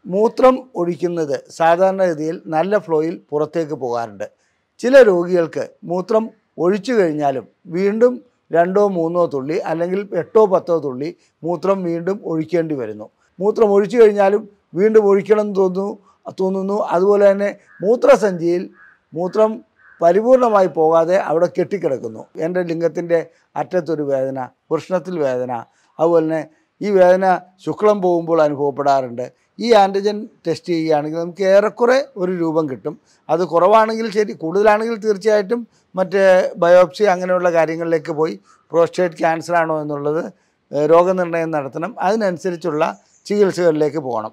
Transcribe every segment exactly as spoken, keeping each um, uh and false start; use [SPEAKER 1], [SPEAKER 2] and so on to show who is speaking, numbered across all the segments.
[SPEAKER 1] മൂത്രം ഒഴിക്കുന്നത് സാധാരണഗതിയിൽ നല്ല ഫ്ലോയിൽ പുറത്തേക്ക് പോകാറുണ്ട്. ചില രോഗികൾക്ക് മൂത്രം ഒഴിച്ചു കഴിഞ്ഞാലും വീണ്ടും രണ്ടോ മൂന്നോ തുള്ളി അല്ലെങ്കിൽ എട്ടോ പത്തോ തുള്ളി മൂത്രം വീണ്ടും ഒഴിക്കേണ്ടി വരുന്നു. മൂത്രം ഒഴിച്ചു കഴിഞ്ഞാലും വീണ്ടും ഒഴിക്കണം തോന്നുന്നു തോന്നുന്നു അതുപോലെ തന്നെ മൂത്രസഞ്ചിയിൽ മൂത്രം പരിപൂർണമായി പോകാതെ അവിടെ കെട്ടിക്കിടക്കുന്നു. എൻ്റെ ലിംഗത്തിൻ്റെ അറ്റത്തൊരു വേദന, വൃഷ്ണത്തിൽ വേദന, അതുപോലെ തന്നെ ഈ വേദന ശുക്ലം പോകുമ്പോൾ അനുഭവപ്പെടാറുണ്ട്. ഈ ആൻറ്റിജൻ ടെസ്റ്റ് ചെയ്യുകയാണെങ്കിൽ നമുക്ക് ഏറെക്കുറെ ഒരു രൂപം കിട്ടും. അത് കുറവാണെങ്കിൽ ശരി, കൂടുതലാണെങ്കിൽ തീർച്ചയായിട്ടും മറ്റ് ബയോപ്സി അങ്ങനെയുള്ള കാര്യങ്ങളിലേക്ക് പോയി പ്രോസ്റ്റേറ്റ് ക്യാൻസർ ആണോ എന്നുള്ളത് രോഗനിർണയം നടത്തണം. അതിനനുസരിച്ചുള്ള ചികിത്സകളിലേക്ക് പോകണം.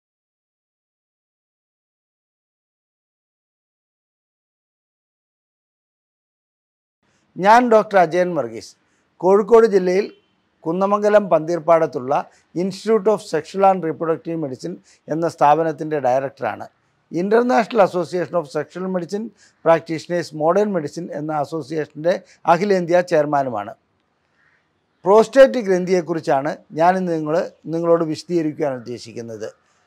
[SPEAKER 1] ഞാൻ ഡോക്ടർ അജയൻ വർഗീസ്, കോഴിക്കോട് ജില്ലയിൽ കുന്നമംഗലം പന്തീർപ്പാടത്തുള്ള institute of sexual and reproductive medicine എന്ന സ്ഥാപനത്തിൻ്റെ ഡയറക്ടറാണ്. International association of sexual medicine practitioners modern medicine എന്ന അസോസിയേഷൻ്റെ അഖിലേന്ത്യാ ചെയർമാനുമാണ്. പ്രോസ്റ്റേറ്റ് ഗ്രന്ഥിയെക്കുറിച്ചാണ് ഞാനിന്ന് നിങ്ങൾ നിങ്ങളോട് വിശദീകരിക്കാൻ ഉദ്ദേശിക്കുന്നത്.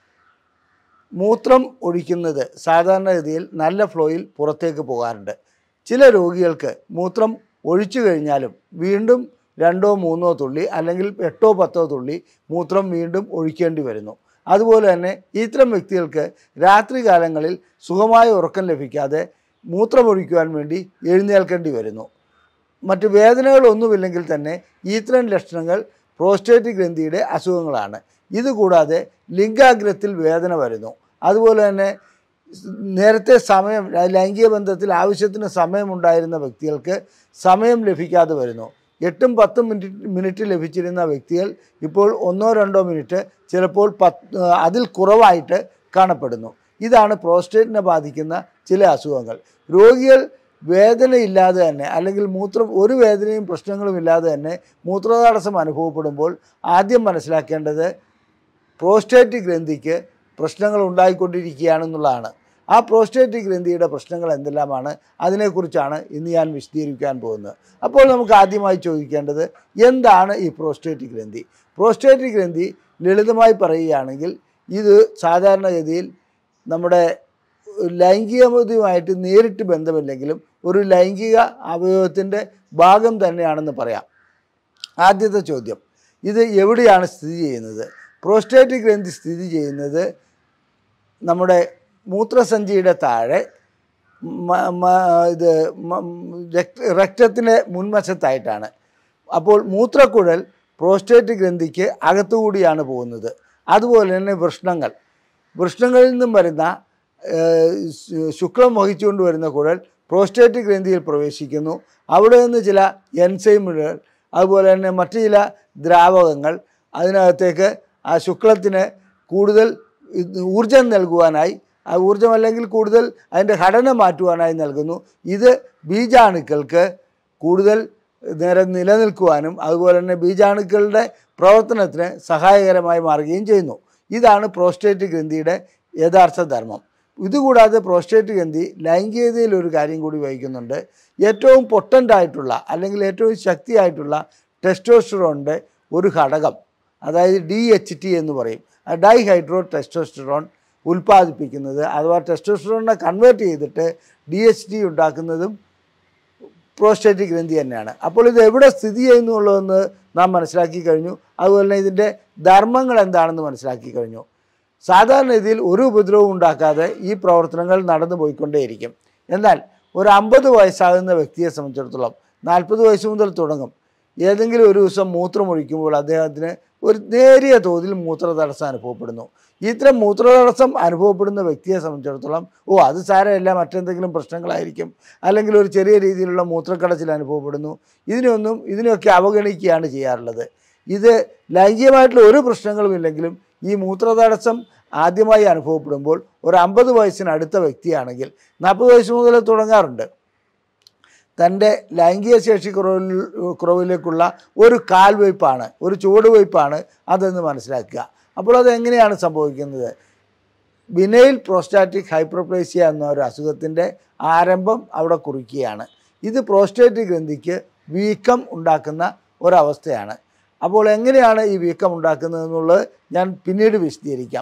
[SPEAKER 1] മൂത്രം ഒഴിക്കുന്നത് സാധാരണഗതിയിൽ നല്ല ഫ്ലോയിൽ പുറത്തേക്ക് പോകാറുണ്ട്. ചില രോഗികൾക്ക് മൂത്രം ഒഴിച്ചു കഴിഞ്ഞാലും വീണ്ടും രണ്ടോ മൂന്നോ തുള്ളി അല്ലെങ്കിൽ എട്ടോ പത്തോ തുള്ളി മൂത്രം വീണ്ടും ഒഴിക്കേണ്ടി വരുന്നു. അതുപോലെ തന്നെ ഇത്തരം വ്യക്തികൾക്ക് രാത്രി കാലങ്ങളിൽ സുഖമായ ഉറക്കം ലഭിക്കാതെ മൂത്രമൊഴിക്കുവാൻ വേണ്ടി എഴുന്നേൽക്കേണ്ടി വരുന്നു. മറ്റ് വേദനകളൊന്നുമില്ലെങ്കിൽ തന്നെ ഇത്തരം ലക്ഷണങ്ങൾ പ്രോസ്റ്റേറ്റ് ഗ്രന്ഥിയുടെ അസുഖങ്ങളാണ്. ഇതുകൂടാതെ ലിംഗാഗ്രത്തിൽ വേദന വരുന്നു. അതുപോലെ തന്നെ നേരത്തെ സമയം ലൈംഗിക ബന്ധത്തിൽ ആവശ്യത്തിന് സമയമുണ്ടായിരുന്ന വ്യക്തികൾക്ക് സമയം ലഭിക്കാതെ വരുന്നു. എട്ടും പത്തും മിനിറ്റ് മിനിറ്റ് ലഭിച്ചിരുന്ന വ്യക്തികൾ ഇപ്പോൾ ഒന്നോ രണ്ടോ മിനിറ്റ്, ചിലപ്പോൾ പത്ത് അതിൽ കുറവായിട്ട് കാണപ്പെടുന്നു. ഇതാണ് പ്രോസ്റ്റേറ്റിനെ ബാധിക്കുന്ന ചില അസുഖങ്ങൾ. രോഗികൾ വേദനയില്ലാതെ തന്നെ അല്ലെങ്കിൽ മൂത്രം ഒരു വേദനയും പ്രശ്നങ്ങളും ഇല്ലാതെ തന്നെ മൂത്രതടസ്സം അനുഭവപ്പെടുമ്പോൾ ആദ്യം മനസ്സിലാക്കേണ്ടത് പ്രോസ്റ്റേറ്റ് ഗ്രന്ഥിക്ക് പ്രശ്നങ്ങൾ ഉണ്ടായിക്കൊണ്ടിരിക്കുകയാണെന്നുള്ളതാണ്. ആ പ്രോസ്റ്റേറ്റ് ഗ്രന്ഥിയുടെ പ്രശ്നങ്ങൾ എന്തെല്ലാമാണ്, അതിനെക്കുറിച്ചാണ് ഇന്ന് ഞാൻ വിശദീകരിക്കാൻ പോകുന്നത്. അപ്പോൾ നമുക്ക് ആദ്യമായി ചോദിക്കേണ്ടത്, എന്താണ് ഈ പ്രോസ്റ്റേറ്റ് ഗ്രന്ഥി? പ്രോസ്റ്റേറ്റ് ഗ്രന്ഥി ലളിതമായി പറയുകയാണെങ്കിൽ ഇത് സാധാരണഗതിയിൽ നമ്മുടെ ലൈംഗികതയുമായിട്ട് നേരിട്ട് ബന്ധമില്ലെങ്കിലും ഒരു ലൈംഗിക അവയവത്തിൻ്റെ ഭാഗം തന്നെയാണെന്ന് പറയാം. ആദ്യത്തെ ചോദ്യം, ഇത് എവിടെയാണ് സ്ഥിതി ചെയ്യുന്നത്? പ്രോസ്റ്റേറ്റ് ഗ്രന്ഥി സ്ഥിതി ചെയ്യുന്നത് നമ്മുടെ മൂത്രസഞ്ചിയുടെ താഴെ ഇത് രക്തത്തിൻ്റെ മുൻവശത്തായിട്ടാണ്. അപ്പോൾ മൂത്രക്കുഴൽ പ്രോസ്റ്റേറ്റ് ഗ്രന്ഥിക്ക് അകത്തുകൂടിയാണ് പോകുന്നത്. അതുപോലെ തന്നെ വൃഷ്ണങ്ങൾ വൃഷ്ണങ്ങളിൽ നിന്നും വരുന്ന ശുക്ലം വഹിച്ചുകൊണ്ട് വരുന്ന കുഴൽ പ്രോസ്റ്റേറ്റ് ഗ്രന്ഥിയിൽ പ്രവേശിക്കുന്നു. അവിടെ നിന്ന് ചില എൻസൈമുകൾ അതുപോലെ തന്നെ മറ്റു ചില ദ്രാവകങ്ങൾ അതിനകത്തേക്ക് ആ ശുക്ലത്തിന് കൂടുതൽ ഊർജം നൽകുവാനായി, ആ ഊർജം അല്ലെങ്കിൽ കൂടുതൽ അതിൻ്റെ ഘടന മാറ്റുവാനായി നൽകുന്നു. ഇത് ബീജാണുക്കൾക്ക് കൂടുതൽ നേരം നിലനിൽക്കുവാനും അതുപോലെ തന്നെ ബീജാണുക്കളുടെ പ്രവർത്തനത്തിന് സഹായകരമായി മാറുകയും ചെയ്യുന്നു. ഇതാണ് പ്രോസ്റ്റേറ്റ് ഗ്രന്ഥിയുടെ യഥാർത്ഥ ധർമ്മം. ഇതുകൂടാതെ പ്രോസ്റ്റേറ്റ് ഗ്രന്ഥി ലൈംഗികതയിൽ ഒരു കാര്യം കൂടി വഹിക്കുന്നുണ്ട്. ഏറ്റവും പൊട്ടൻ്റായിട്ടുള്ള അല്ലെങ്കിൽ ഏറ്റവും ശക്തിയായിട്ടുള്ള ടെസ്റ്റോസ്റ്ററോണിൻ്റെ ഒരു ഘടകം, അതായത് ഡി എച്ച് ടി എന്ന് പറയും, ഡൈഹൈഡ്രോ ടെസ്റ്റോസ്റ്ററോൺ ഉൽപ്പാദിപ്പിക്കുന്നത് അഥവാ ടെസ്റ്റോസ്റ്ററോണിനെ കൺവേർട്ട് ചെയ്തിട്ട് ഡി എച്ച് ടി ഉണ്ടാക്കുന്നതും പ്രോസ്റ്റേറ്റ് ഗ്രന്ഥി തന്നെയാണ്. അപ്പോൾ ഇത് എവിടെ സ്ഥിതി ചെയ്യുന്നുള്ളതെന്ന് നാം മനസ്സിലാക്കി കഴിഞ്ഞു. അതുപോലെ തന്നെ ഇതിൻ്റെ ധർമ്മങ്ങൾ എന്താണെന്ന് മനസ്സിലാക്കി കഴിഞ്ഞു. സാധാരണ രീതിയിൽ ഒരു ഉപദ്രവവും ഉണ്ടാക്കാതെ ഈ പ്രവർത്തനങ്ങൾ നടന്നു പോയിക്കൊണ്ടേയിരിക്കും. എന്നാൽ ഒരു അമ്പത് വയസ്സാകുന്ന വ്യക്തിയെ സംബന്ധിച്ചിടത്തോളം നാൽപ്പത് വയസ്സ് മുതൽ തുടങ്ങും. ഏതെങ്കിലും ഒരു ദിവസം മൂത്രമൊഴിക്കുമ്പോൾ അദ്ദേഹത്തിന് ഒരു നേരിയ തോതിൽ മൂത്രതടസ്സം അനുഭവപ്പെടുന്നു. ഇത്തരം മൂത്രതടസ്സം അനുഭവപ്പെടുന്ന വ്യക്തിയെ സംബന്ധിച്ചിടത്തോളം ഓ അത് സാരമില്ല, മറ്റെന്തെങ്കിലും പ്രശ്നങ്ങളായിരിക്കും, അല്ലെങ്കിൽ ഒരു ചെറിയ രീതിയിലുള്ള മൂത്രക്കടച്ചിൽ അനുഭവപ്പെടുന്നു, ഇതിനൊന്നും ഇതിനെയൊക്കെ അവഗണിക്കുകയാണ് ചെയ്യാറുള്ളത്. ഇത് ലൈംഗികമായിട്ടുള്ള ഒരു പ്രശ്നങ്ങളുമില്ലെങ്കിലും ഈ മൂത്രതടസ്സം ആദ്യമായി അനുഭവപ്പെടുമ്പോൾ ഒരു അമ്പത് വയസ്സിനടുത്ത വ്യക്തിയാണെങ്കിൽ നാൽപ്പത് വയസ്സ് മുതൽ തുടങ്ങാറുണ്ട്. തൻ്റെ ലൈംഗിക ശേഷി കുറവിൽ കുറവിലേക്കുള്ള ഒരു കാൽവയ്പ്പാണ്, ഒരു ചുവടുവയ്പ്പാണ് അതെന്ന് മനസ്സിലാക്കുക. അപ്പോൾ അതെങ്ങനെയാണ് സംഭവിക്കുന്നത്? ബിനൈൽ പ്രോസ്റ്റാറ്റിക് ഹൈപ്പർപ്ലേസിയ എന്ന ഒരു അസുഖത്തിൻ്റെ ആരംഭം അവിടെ കുറിക്കുകയാണ്. ഇത് പ്രോസ്റ്റേറ്റ് ഗ്രന്ഥിക്ക് വീക്കം ഉണ്ടാക്കുന്ന ഒരവസ്ഥയാണ്. അപ്പോൾ എങ്ങനെയാണ് ഈ വീക്കം ഉണ്ടാക്കുന്നതെന്നുള്ളത് ഞാൻ പിന്നീട് വിശദീകരിക്കാം.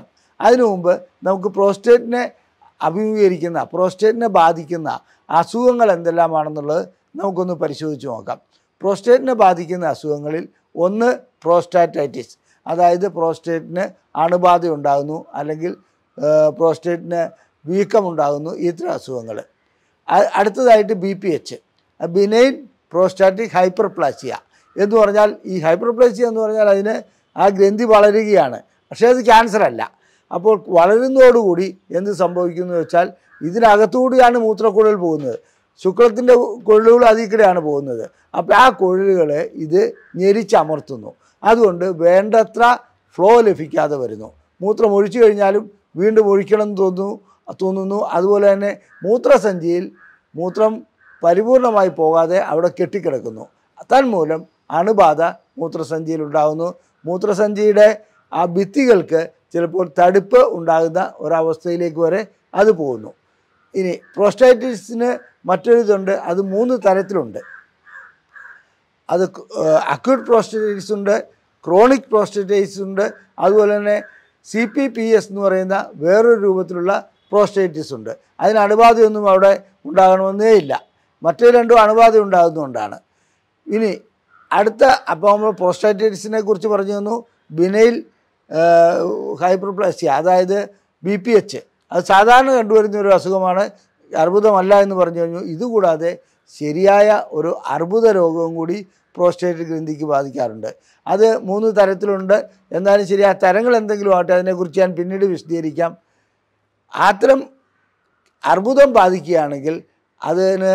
[SPEAKER 1] അതിനു മുമ്പ് നമുക്ക് പ്രോസ്റ്റേറ്റിനെ അഭിമുഖീകരിക്കുന്ന പ്രോസ്റ്റേറ്റിനെ ബാധിക്കുന്ന അസുഖങ്ങൾ എന്തെല്ലാമാണെന്നുള്ളത് നമുക്കൊന്ന് പരിശോധിച്ച് നോക്കാം. പ്രോസ്റ്റേറ്റിനെ ബാധിക്കുന്ന അസുഖങ്ങളിൽ ഒന്ന് പ്രോസ്റ്റാറ്റൈറ്റിസ്, അതായത് പ്രോസ്റ്റേറ്റിന് അണുബാധ ഉണ്ടാകുന്നു അല്ലെങ്കിൽ പ്രോസ്റ്റേറ്റിന് വീക്കമുണ്ടാകുന്നു, ഇത്തരം അസുഖങ്ങൾ. അടുത്തതായിട്ട് B P H, benign prostatic hyperplasia എന്ന് പറഞ്ഞാൽ, ഈ ഹൈപ്പർപ്ലാസിയ എന്ന് പറഞ്ഞാൽ അതിന് ആ ഗ്രന്ഥി വളരുകയാണ്, പക്ഷേ അത് ക്യാൻസർ അല്ല. അപ്പോൾ വളരുന്നതോടുകൂടി എന്ത് സംഭവിക്കുന്നു വെച്ചാൽ ഇതിനകത്തുകൂടിയാണ് മൂത്രക്കുഴൽ പോകുന്നത്, ശുക്ലത്തിൻ്റെ കുഴലുകൾ അതിൽ കൂടെയാണ് പോകുന്നത്. അപ്പോൾ ആ കുഴലുകളെ ഇത് ഞെരിച്ചമർത്തുന്നു. അതുകൊണ്ട് വേണ്ടത്ര ഫ്ലോ ലഭിക്കാതെ വരുന്നു. മൂത്രം ഒഴിച്ചു കഴിഞ്ഞാലും വീണ്ടും ഒഴിക്കണം എന്ന് തോന്നുന്നു തോന്നുന്നു അതുപോലെ തന്നെ മൂത്രസഞ്ചിയിൽ മൂത്രം പരിപൂർണമായി പോകാതെ അവിടെ കെട്ടിക്കിടക്കുന്നു. തന്മൂലം അണുബാധ മൂത്രസഞ്ചിയിൽ ഉണ്ടാകുന്നു. മൂത്രസഞ്ചിയുടെ ആ ഭിത്തികൾക്ക് ചിലപ്പോൾ തടുപ്പ് ഉണ്ടാകുന്ന ഒരവസ്ഥയിലേക്ക് വരെ അത് പോകുന്നു. ഇനി പ്രോസ്റ്റൈറ്റിസിന് മറ്റൊരിതുണ്ട്, അത് മൂന്ന് തരത്തിലുണ്ട്. അത് അക്യൂട്ട് പ്രോസ്റ്റൈറ്റിസ് ഉണ്ട്, ക്രോണിക് പ്രോസ്റ്റൈറ്റിസ് ഉണ്ട്, അതുപോലെ തന്നെ സി പി പി എസ് എന്ന് പറയുന്ന വേറൊരു രൂപത്തിലുള്ള പ്രോസ്റ്റൈറ്റിസ് ഉണ്ട്. അതിന് അണുബാധയൊന്നും അവിടെ ഉണ്ടാകണമെന്നേ ഇല്ല. മറ്റേ രണ്ടും അണുബാധ ഉണ്ടാകുന്നതുകൊണ്ടാണ്. ഇനി അടുത്ത, അപ്പോൾ നമ്മൾ പ്രോസ്റ്റൈറ്റിസിനെ കുറിച്ച് പറഞ്ഞു തന്നു. ബിനൈൽ ഹൈപ്പർപ്ലാസിയ, അതായത് ബി പി എച്ച്, അത് സാധാരണ കണ്ടുവരുന്ന ഒരു അസുഖമാണ്, അർബുദമല്ല എന്ന് പറഞ്ഞു കഴിഞ്ഞു. ഇതുകൂടാതെ ശരിയായ ഒരു അർബുദ രോഗവും കൂടി പ്രോസ്റ്റേറ്റ് ഗ്രന്ഥിക്ക് ബാധിക്കാറുണ്ട്. അത് മൂന്ന് തരത്തിലുണ്ട്. എന്നാലും ശരി, ആ തരങ്ങൾ എന്തെങ്കിലും ആട്ടെ, അതിനെക്കുറിച്ച് ഞാൻ പിന്നീട് വിശദീകരിക്കാം. അത്തരം അർബുദം ബാധിക്കുകയാണെങ്കിൽ അതിന്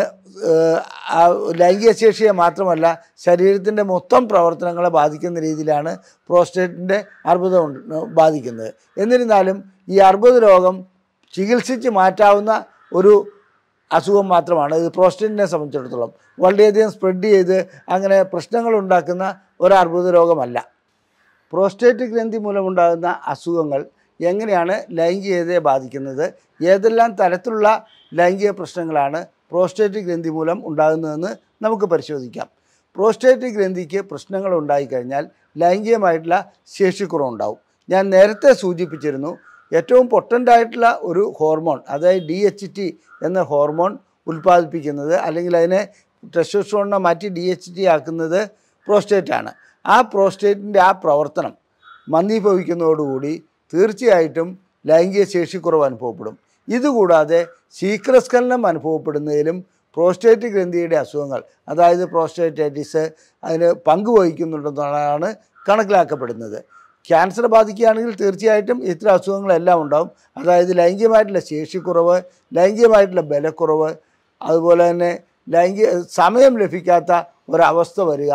[SPEAKER 1] ലൈംഗിക ശേഷിയെ മാത്രമല്ല ശരീരത്തിൻ്റെ മൊത്തം പ്രവർത്തനങ്ങളെ ബാധിക്കുന്ന രീതിയിലാണ് പ്രോസ്റ്റേറ്റിൻ്റെ അർബുദം ബാധിക്കുന്നത്. എന്നിരുന്നാലും ഈ അർബുദ രോഗം ചികിത്സിച്ച് മാറ്റാവുന്ന ഒരു അസുഖം മാത്രമാണ് ഇത്. പ്രോസ്റ്റേറ്റിനെ സംബന്ധിച്ചിടത്തോളം വളരെയധികം സ്പ്രെഡ് ചെയ്ത് അങ്ങനെ പ്രശ്നങ്ങൾ ഉണ്ടാക്കുന്ന ഒരു അർബുദ രോഗമല്ല. പ്രോസ്റ്റേറ്റ് ഗ്രന്ഥി മൂലമുണ്ടാകുന്ന അസുഖങ്ങൾ എങ്ങനെയാണ് ലൈംഗികതയെ ബാധിക്കുന്നത്, ഏതെല്ലാം തരത്തിലുള്ള ലൈംഗിക പ്രശ്നങ്ങളാണ് പ്രോസ്റ്റേറ്റ് ഗ്രന്ഥി മൂലം ഉണ്ടാകുന്നതെന്ന് നമുക്ക് പരിശോധിക്കാം. പ്രോസ്റ്റേറ്റ് ഗ്രന്ഥിക്ക് പ്രശ്നങ്ങൾ ഉണ്ടായിക്കഴിഞ്ഞാൽ ലൈംഗികമായിട്ടുള്ള ശേഷിക്കുറവുണ്ടാവും. ഞാൻ നേരത്തെ സൂചിപ്പിച്ചിരുന്നു, ഏറ്റവും പൊട്ടൻ്റായിട്ടുള്ള ഒരു ഹോർമോൺ, അതായത് ഡി എച്ച് ടി എന്ന ഹോർമോൺ ഉൽപ്പാദിപ്പിക്കുന്നത് അല്ലെങ്കിൽ അതിനെ ടെസ്റ്റോസ്റ്ററോണിനെ മാറ്റി ഡി എച്ച് ടി ആക്കുന്നത് പ്രോസ്റ്റേറ്റാണ്. ആ പ്രോസ്റ്റേറ്റിൻ്റെ ആ പ്രവർത്തനം മന്ദീഭവിക്കുന്നതോടുകൂടി തീർച്ചയായിട്ടും ലൈംഗിക ശേഷിക്കുറവ് അനുഭവപ്പെടും. ഇതുകൂടാതെ ശീഘ്രസ്ഖലനം അനുഭവപ്പെടുന്നതിലും പ്രോസ്റ്റേറ്റ് ഗ്രന്ഥിയുടെ അസുഖങ്ങൾ, അതായത് പ്രോസ്റ്റേറ്റൈറ്റിസ്, അതിന് പങ്കുവഹിക്കുന്നുണ്ടെന്നാണ് കണക്കിലാക്കപ്പെടുന്നത്. ക്യാൻസർ ബാധിക്കുകയാണെങ്കിൽ തീർച്ചയായിട്ടും ഇത്തരം അസുഖങ്ങളെല്ലാം ഉണ്ടാകും. അതായത് ലൈംഗികമായിട്ടുള്ള ശേഷിക്കുറവ്, ലൈംഗികമായിട്ടുള്ള ബലക്കുറവ്, അതുപോലെ തന്നെ ലൈംഗിക സമയം ലഭിക്കാത്ത ഒരവസ്ഥ വരിക,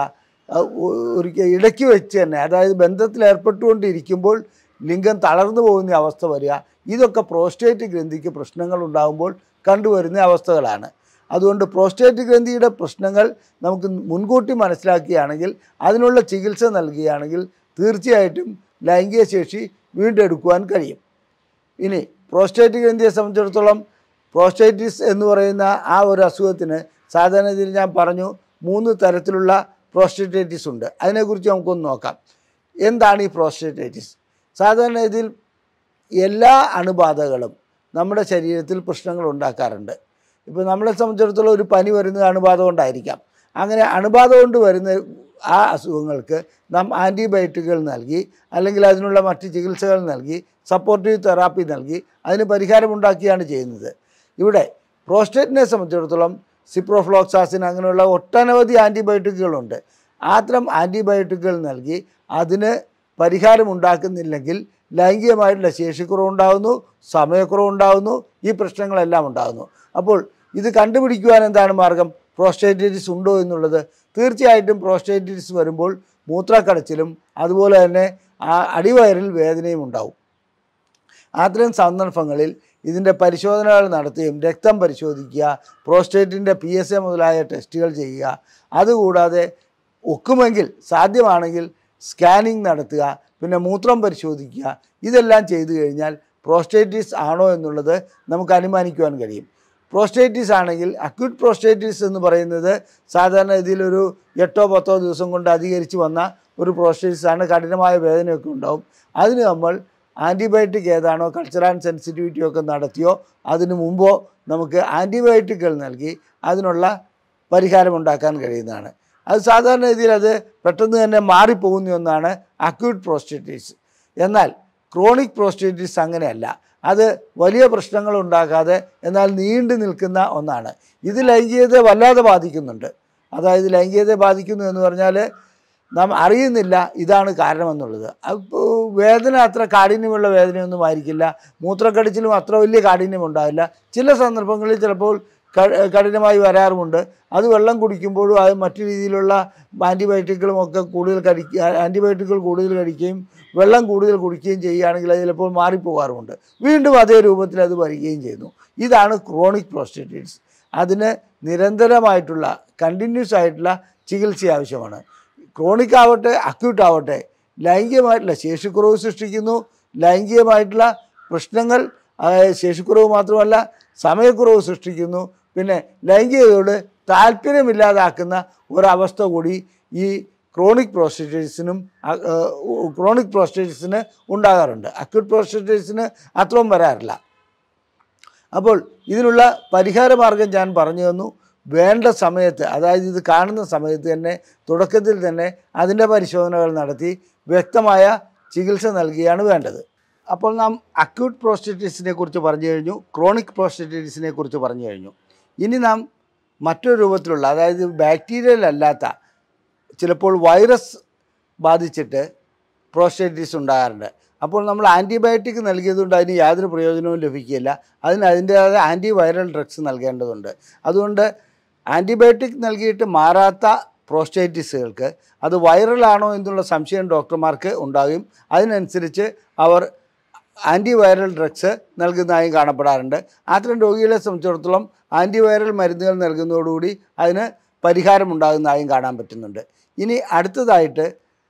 [SPEAKER 1] ഒരിക്കൽ ഇടയ്ക്ക് വെച്ച് തന്നെ, അതായത് ബന്ധത്തിൽ ഏർപ്പെട്ടുകൊണ്ടിരിക്കുമ്പോൾ ലിംഗം തളർന്നു പോകുന്ന അവസ്ഥ വരിക, ഇതൊക്കെ പ്രോസ്റ്റേറ്റ് ഗ്രന്ഥിക്ക് പ്രശ്നങ്ങൾ ഉണ്ടാകുമ്പോൾ കണ്ടുവരുന്ന അവസ്ഥകളാണ്. അതുകൊണ്ട് പ്രോസ്റ്റേറ്റ് ഗ്രന്ഥിയുടെ പ്രശ്നങ്ങൾ നമുക്ക് മുൻകൂട്ടി മനസ്സിലാക്കുകയാണെങ്കിൽ അതിനുള്ള ചികിത്സ നൽകുകയാണെങ്കിൽ തീർച്ചയായിട്ടും ലൈംഗിക ശേഷി വീണ്ടെടുക്കുവാൻ കഴിയും. ഇനി പ്രോസ്റ്റേറ്റ് ഗ്രന്ഥിയെ സംബന്ധിച്ചിടത്തോളം പ്രോസ്റ്റൈറ്റിസ് എന്ന് പറയുന്ന ആ ഒരു അസുഖത്തിന് സാധാരണ ഇതിൽ ഞാൻ പറഞ്ഞു മൂന്ന് തരത്തിലുള്ള പ്രോസ്റ്റേറ്റൈറ്റിസ് ഉണ്ട്. അതിനെക്കുറിച്ച് നമുക്കൊന്ന് നോക്കാം. എന്താണ് ഈ പ്രോസ്റ്റേറ്റൈറ്റിസ്? സാധാരണ ഇതിൽ എല്ലാ അണുബാധകളും നമ്മുടെ ശരീരത്തിൽ പ്രശ്നങ്ങൾ ഉണ്ടാക്കാറുണ്ട്. ഇപ്പോൾ നമ്മളെ സംബന്ധിച്ചിടത്തോളം ഒരു പനി വരുന്നത് അണുബാധ കൊണ്ടായിരിക്കാം. അങ്ങനെ അണുബാധ കൊണ്ട് വരുന്ന ആ അസുഖങ്ങൾക്ക് നാം ആൻറ്റിബയോട്ടിക്കുകൾ നൽകി അല്ലെങ്കിൽ അതിനുള്ള മറ്റ് ചികിത്സകൾ നൽകി സപ്പോർട്ടീവ് തെറാപ്പി നൽകി അതിന് പരിഹാരമുണ്ടാക്കുകയാണ് ചെയ്യുന്നത്. ഇവിടെ പ്രോസ്റ്റേറ്റിനെ സംബന്ധിച്ചിടത്തോളം സിപ്രോഫ്ലോക്സാസിൻ അങ്ങനെയുള്ള ഒട്ടനവധി ആൻറ്റിബയോട്ടിക്കുകളുണ്ട്. അത്തരം ആൻറ്റിബയോട്ടിക്കുകൾ നൽകി അതിന് പരിഹാരമുണ്ടാക്കുന്നില്ലെങ്കിൽ ലൈംഗികമായിട്ടുള്ള ശേഷിക്കുറവുണ്ടാകുന്നു, സമയക്കുറവുണ്ടാകുന്നു, ഈ പ്രശ്നങ്ങളെല്ലാം ഉണ്ടാകുന്നു. അപ്പോൾ ഇത് കണ്ടുപിടിക്കുവാൻ എന്താണ് മാർഗം? പ്രോസ്റ്റേറ്റൈറ്റിസ് ഉണ്ടോ എന്നുള്ളത്. തീർച്ചയായിട്ടും പ്രോസ്റ്റേറ്റൈറ്റിസ് വരുമ്പോൾ മൂത്രക്കടച്ചിലും അതുപോലെ തന്നെ ആ അടിവയറിൽ വേദനയും ഉണ്ടാവും. അത്തരം സന്ദർഭങ്ങളിൽ ഇതിൻ്റെ പരിശോധനകൾ നടത്തുകയും രക്തം പരിശോധിക്കുക, പ്രോസ്റ്റേറ്റിൻ്റെ പി എസ് എ മുതലായ ടെസ്റ്റുകൾ ചെയ്യുക, അതുകൂടാതെ ഒക്കുമെങ്കിൽ സാധ്യമാണെങ്കിൽ സ്കാനിങ് നടത്തുക, പിന്നെ മൂത്രം പരിശോധിക്കുക. ഇതെല്ലാം ചെയ്തു കഴിഞ്ഞാൽ പ്രോസ്റ്റേറ്റിസ് ആണോ എന്നുള്ളത് നമുക്ക് അനുമാനിക്കുവാൻ കഴിയും. പ്രോസ്റ്റേറ്റിസ് ആണെങ്കിൽ അക്യൂട്ട് പ്രോസ്റ്റേറ്റിസ് എന്ന് പറയുന്നത് സാധാരണ ഇതിലൊരു എട്ടോ പത്തോ ദിവസം കൊണ്ട് അധികരിച്ച് വന്ന ഒരു പ്രോസ്റ്റേറ്റിസ് ആണ്. കഠിനമായ വേദനയൊക്കെ ഉണ്ടാവും. അതിന് നമ്മൾ ആൻറ്റിബയോട്ടിക് ഏതാണോ കൾച്ചർ ആൻഡ് സെൻസിറ്റിവിറ്റി ഒക്കെ നടത്തിയോ അതിനു മുമ്പോ നമുക്ക് ആൻറ്റിബയോട്ടിക്കുകൾ നൽകി അതിനുള്ള പരിഹാരമുണ്ടാക്കാൻ കഴിയുന്നതാണ്. അത് സാധാരണ രീതിയിൽ അത് പെട്ടെന്ന് തന്നെ മാറിപ്പോകുന്ന ഒന്നാണ് അക്യൂട്ട് പ്രോസ്റ്റേറ്റൈറ്റിസ്. എന്നാൽ ക്രോണിക് പ്രോസ്റ്റേറ്റൈറ്റിസ് അങ്ങനെയല്ല. അത് വലിയ പ്രശ്നങ്ങൾ ഉണ്ടാക്കാതെ എന്നാൽ നീണ്ടു നിൽക്കുന്ന ഒന്നാണ്. ഇത് ലൈംഗികതയെ വല്ലാതെ ബാധിക്കുന്നുണ്ട്. അതായത് ലൈംഗികതയെ ബാധിക്കുന്നു എന്ന് പറഞ്ഞാൽ നാം അറിയുന്നില്ല ഇതാണ് കാരണമെന്നുള്ളത്. അപ്പോൾ വേദന അത്ര കാഠിന്യമുള്ള വേദനയൊന്നും ആയിരിക്കില്ല. മൂത്രക്കടിച്ചിലും അത്ര വലിയ കാഠിന്യം ഉണ്ടാവില്ല. ചില സന്ദർഭങ്ങളിൽ ചിലപ്പോൾ കഠിനമായി വരാറുമുണ്ട്. അത് വെള്ളം കുടിക്കുമ്പോഴും അത് മറ്റു രീതിയിലുള്ള ആൻറ്റിബയോട്ടിക്കുകളും ഒക്കെ കൂടുതൽ കഴിക്കുക ആൻറ്റിബയോട്ടിക്കുകൾ കൂടുതൽ കഴിക്കുകയും വെള്ളം കൂടുതൽ കുടിക്കുകയും ചെയ്യുകയാണെങ്കിൽ അത് ചിലപ്പോൾ മാറിപ്പോകാറുമുണ്ട്. വീണ്ടും അതേ രൂപത്തിൽ അത് വരികയും ചെയ്യുന്നു. ഇതാണ് ക്രോണിക് പ്രോസ്റ്റേറ്റൈറ്റിസ്. അതിന് നിരന്തരമായിട്ടുള്ള കണ്ടിന്യൂസ് ആയിട്ടുള്ള ചികിത്സ ആവശ്യമാണ്. ക്രോണിക് ആവട്ടെ അക്യൂട്ട് ആവട്ടെ ലൈംഗികമായിട്ടുള്ള ശേഷിക്കുറവ് സൃഷ്ടിക്കുന്നു. ലൈംഗികമായിട്ടുള്ള പ്രശ്നങ്ങൾ ശേഷിക്കുറവ് മാത്രമല്ല സമയക്കുറവ് സൃഷ്ടിക്കുന്നു. പിന്നെ ലൈംഗികതയോട് താല്പര്യമില്ലാതാക്കുന്ന ഒരവസ്ഥ കൂടി ഈ ക്രോണിക് പ്രോസ്റ്റേറ്റൈറ്റിസിനും ക്രോണിക് പ്രോസ്റ്റേറ്റൈറ്റിസിന് ഉണ്ടാകാറുണ്ട്. അക്യൂട്ട് പ്രോസ്റ്റേറ്റൈറ്റിസിന് അത്രയും വരാറില്ല. അപ്പോൾ ഇതിനുള്ള പരിഹാര മാർഗം ഞാൻ പറഞ്ഞു തന്നു. വേണ്ട സമയത്ത്, അതായത് ഇത് കാണുന്ന സമയത്ത് തന്നെ തുടക്കത്തിൽ തന്നെ അതിൻ്റെ പരിശോധനകൾ നടത്തി വ്യക്തമായ ചികിത്സ നൽകുകയാണ് വേണ്ടത്. അപ്പോൾ നാം അക്യൂട്ട് പ്രോസ്റ്റേറ്റൈറ്റിസിനെ കുറിച്ച് പറഞ്ഞു കഴിഞ്ഞു, ക്രോണിക് പ്രോസ്റ്റേറ്റൈറ്റിസിനെ കുറിച്ച് പറഞ്ഞു കഴിഞ്ഞു. ഇനി നാം മറ്റൊരു രൂപത്തിലുള്ള, അതായത് ബാക്ടീരിയൽ അല്ലാത്ത, ചിലപ്പോൾ വൈറസ് ബാധിച്ചിട്ട് പ്രോസ്റ്റേറ്റൈറ്റിസ് ഉണ്ടാകാറുണ്ട്. അപ്പോൾ നമ്മൾ ആൻറ്റിബയോട്ടിക് നൽകിയതുകൊണ്ട് അതിന് യാതൊരു പ്രയോജനവും ലഭിക്കില്ല. അതിന് അതിൻ്റേതായ ആൻറ്റി വൈറൽ ഡ്രഗ്സ് നൽകേണ്ടതുണ്ട്. അതുകൊണ്ട് ആൻറ്റിബയോട്ടിക് നൽകിയിട്ട് മാറാത്ത പ്രോസ്റ്റേറ്റിസുകൾക്ക് അത് വൈറലാണോ എന്നുള്ള സംശയം ഡോക്ടർമാർക്ക് ഉണ്ടാകും. അതിനനുസരിച്ച് അവർ ആൻറ്റിവൈറൽ ഡ്രഗ്സ് നൽകുന്നതായും കാണപ്പെടാറുണ്ട്. അത്തരം രോഗികളെ സംബന്ധിച്ചിടത്തോളം ആൻറ്റിവൈറൽ മരുന്നുകൾ നൽകുന്നതോടുകൂടി അതിന് പരിഹാരം ഉണ്ടാകുന്നതായും കാണാൻ പറ്റുന്നുണ്ട്. ഇനി അടുത്തതായിട്ട്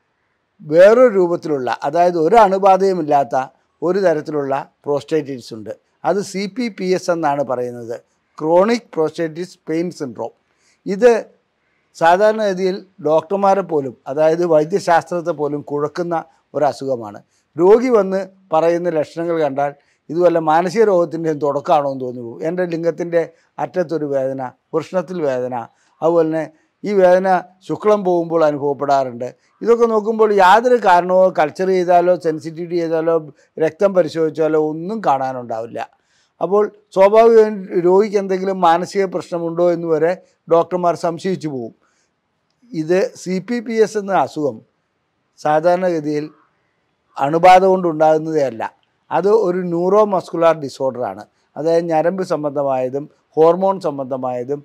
[SPEAKER 1] വേറൊരു രൂപത്തിലുള്ള, അതായത് ഒരു അണുബാധയുമില്ലാത്ത ഒരു തരത്തിലുള്ള പ്രോസ്റ്റേറ്റൈറ്റിസ് ഉണ്ട്. അത് സി പി പി എസ് എന്നാണ് പറയുന്നത്, ക്രോണിക് പ്രോസ്റ്റേറ്റൈറ്റിസ് പെയിൻ സിൻഡ്രോം. ഇത് സാധാരണഗതിയിൽ ഡോക്ടർമാരെ പോലും, അതായത് വൈദ്യശാസ്ത്രത്തെ പോലും കുഴക്കുന്ന ഒരു അസുഖമാണ്. രോഗി വന്ന് പറയുന്ന ലക്ഷണങ്ങൾ കണ്ടാൽ ഇത് വല്ല മാനസിക രോഗത്തിൻ്റെയും തുടക്കമാണോ എന്ന് തോന്നി പോകും. എൻ്റെ ലിംഗത്തിൻ്റെ അറ്റത്തൊരു വേദന, വൃഷ്ണത്തിൽ വേദന, അതുപോലെ തന്നെ ഈ വേദന ശുക്ലം പോകുമ്പോൾ അനുഭവപ്പെടാറുണ്ട്. ഇതൊക്കെ നോക്കുമ്പോൾ യാതൊരു കാരണമോ കൾച്ചർ ചെയ്താലോ സെൻസിറ്റിവിറ്റി ചെയ്താലോ രക്തം പരിശോധിച്ചാലോ ഒന്നും കാണാനുണ്ടാവില്ല. അപ്പോൾ സ്വാഭാവികമായും രോഗിക്ക് എന്തെങ്കിലും മാനസിക പ്രശ്നമുണ്ടോ എന്ന് വരെ ഡോക്ടർമാർ സംശയിച്ചു പോകും. ഇത് സി പി പി എസ് എന്ന അസുഖം സാധാരണഗതിയിൽ അണുബാധ കൊണ്ടുണ്ടാകുന്നതേ അല്ല. അത് ഒരു ന്യൂറോ മസ്കുലാർ ഡിസോർഡറാണ്. അതായത് ഞരമ്പ് സംബന്ധമായതും ഹോർമോൺ സംബന്ധമായതും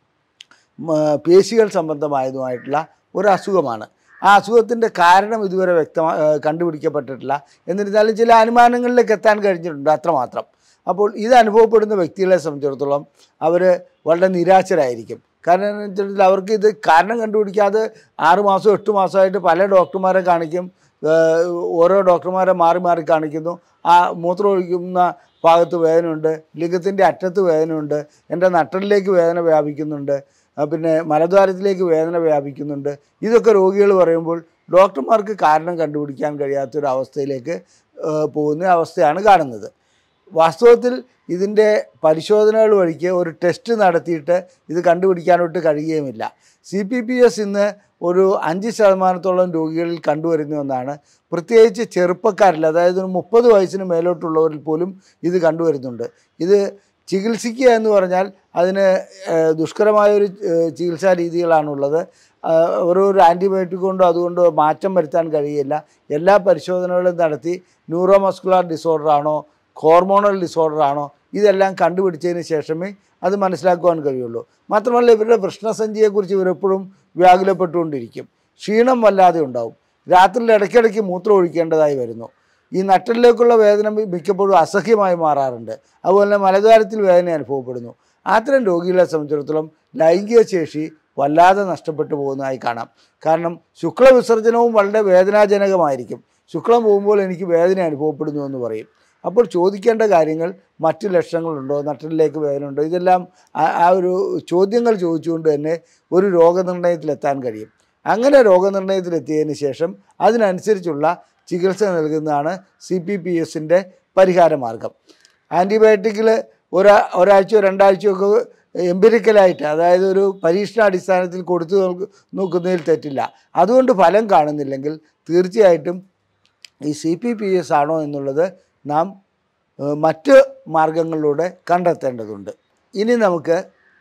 [SPEAKER 1] പേശികൾ സംബന്ധമായതുമായിട്ടുള്ള ഒരു അസുഖമാണ്. ആ അസുഖത്തിൻ്റെ കാരണം ഇതുവരെ വ്യക്തമായി കണ്ടുപിടിക്കപ്പെട്ടിട്ടില്ല. എന്നിരുന്നാലും ചില അനുമാനങ്ങളിലേക്ക് എത്താൻ കഴിഞ്ഞിട്ടുണ്ട്, അത്രമാത്രം. അപ്പോൾ ഇത് അനുഭവപ്പെടുന്ന വ്യക്തികളെ സംബന്ധിച്ചിടത്തോളം അവർ വളരെ നിരാശരായിരിക്കും. കാരണം എന്ന് വെച്ചിട്ടുണ്ടെങ്കിൽ അവർക്ക് ഇത് കാരണം കണ്ടുപിടിക്കാതെ ആറ് മാസം എട്ട് മാസമായിട്ട് പല ഡോക്ടർമാരെ കാണിക്കും. ഓരോ ഡോക്ടർമാരെ മാറി മാറി കാണിക്കുന്നു. ആ മൂത്രം ഒഴിക്കുന്ന ഭാഗത്ത് വേദനയുണ്ട്, ലിംഗത്തിൻ്റെ അറ്റത്ത് വേദനയുണ്ട്, എൻ്റെ നട്ടലിലേക്ക് വേദന വ്യാപിക്കുന്നുണ്ട്, പിന്നെ മലദ്വാരത്തിലേക്ക് വേദന വ്യാപിക്കുന്നുണ്ട്. ഇതൊക്കെ രോഗികൾ പറയുമ്പോൾ ഡോക്ടർമാർക്ക് കാരണം കണ്ടുപിടിക്കാൻ കഴിയാത്തൊരവസ്ഥയിലേക്ക് പോകുന്ന അവസ്ഥയാണ് കാണുന്നത്. വാസ്തവത്തിൽ ഇതിൻ്റെ പരിശോധനകൾ വഴിക്ക് ഒരു ടെസ്റ്റ് നടത്തിയിട്ട് ഇത് കണ്ടുപിടിക്കാനോട്ട് കഴിയുകയുമില്ല. സി പി പി എസ് ഇന്ന് ഒരു അഞ്ച് ശതമാനത്തോളം രോഗികളിൽ കണ്ടുവരുന്ന ഒന്നാണ്. പ്രത്യേകിച്ച് ചെറുപ്പക്കാരിൽ, അതായത് മുപ്പത് വയസ്സിന് മേലോട്ടുള്ളവരിൽ പോലും ഇത് കണ്ടുവരുന്നുണ്ട്. ഇത് ചികിത്സിക്കുക എന്ന് പറഞ്ഞാൽ അതിന് ദുഷ്കരമായൊരു ചികിത്സാ രീതികളാണുള്ളത്. ഓരോ ആൻറ്റിബയോട്ടിക് കൊണ്ടോ അതുകൊണ്ടോ മാറ്റം വരുത്താൻ കഴിയില്ല. എല്ലാ പരിശോധനകളും നടത്തി ന്യൂറോ മസ്കുലാർ ഡിസോർഡർ ആണോ ഹോർമോണൽ ഡിസോർഡർ ആണോ ഇതെല്ലാം കണ്ടുപിടിച്ചതിന് ശേഷമേ അത് മനസ്സിലാക്കുവാൻ കഴിയുള്ളൂ. മാത്രമല്ല ഇവരുടെ വൃഷ്ണസഞ്ചിയെക്കുറിച്ച് ഇവരെപ്പോഴും വ്യാകുലപ്പെട്ടുകൊണ്ടിരിക്കും. ക്ഷീണം വല്ലാതെ ഉണ്ടാവും. രാത്രിയിൽ ഇടയ്ക്കിടയ്ക്ക് മൂത്രം ഒഴിക്കേണ്ടതായി വരുന്നു. ഈ നട്ടലിലേക്കുള്ള വേദന മിക്കപ്പോഴും അസഹ്യമായി മാറാറുണ്ട്. അതുപോലെ തന്നെ മലദ്വാരത്തിൽ വേദന അനുഭവപ്പെടുന്നു. അത്തരം രോഗികളെ സംബന്ധിച്ചിടത്തോളം ലൈംഗിക ശേഷി വല്ലാതെ നഷ്ടപ്പെട്ടു പോകുന്നതായി കാണാം. കാരണം ശുക്ലവിസർജനവും വളരെ വേദനാജനകമായിരിക്കും. ശുക്ലം പോകുമ്പോൾ എനിക്ക് വേദന അനുഭവപ്പെടുന്നു എന്ന് പറയും. അപ്പോൾ ചോദിക്കേണ്ട കാര്യങ്ങൾ മറ്റ് ലക്ഷണങ്ങളുണ്ടോ, നട്ടലിലേക്ക് വേദന ഉണ്ടോ, ഇതെല്ലാം ആ ഒരു ചോദ്യങ്ങൾ ചോദിച്ചുകൊണ്ട് തന്നെ ഒരു രോഗനിർണയത്തിലെത്താൻ കഴിയും. അങ്ങനെ രോഗനിർണയത്തിലെത്തിയതിന് ശേഷം അതിനനുസരിച്ചുള്ള ചികിത്സ നൽകുന്നതാണ് സി പി പി എസിൻ്റെ പരിഹാര മാർഗം. ആൻറ്റിബയോട്ടിക്കിൽ ഒരാ ഒരാഴ്ചയോ രണ്ടാഴ്ചയോ ഒക്കെ എംപിരിക്കലായിട്ട്, അതായത് ഒരു പരീക്ഷണാടിസ്ഥാനത്തിൽ കൊടുത്തു നോക്കുന്നതിൽ തെറ്റില്ല. അതുകൊണ്ട് ഫലം കാണുന്നില്ലെങ്കിൽ തീർച്ചയായിട്ടും ഈ സി പി പി എസ് ആണോ എന്നുള്ളത് നാം മറ്റ് മാർഗങ്ങളിലൂടെ കണ്ടെത്തേണ്ടതുണ്ട്. ഇനി നമുക്ക്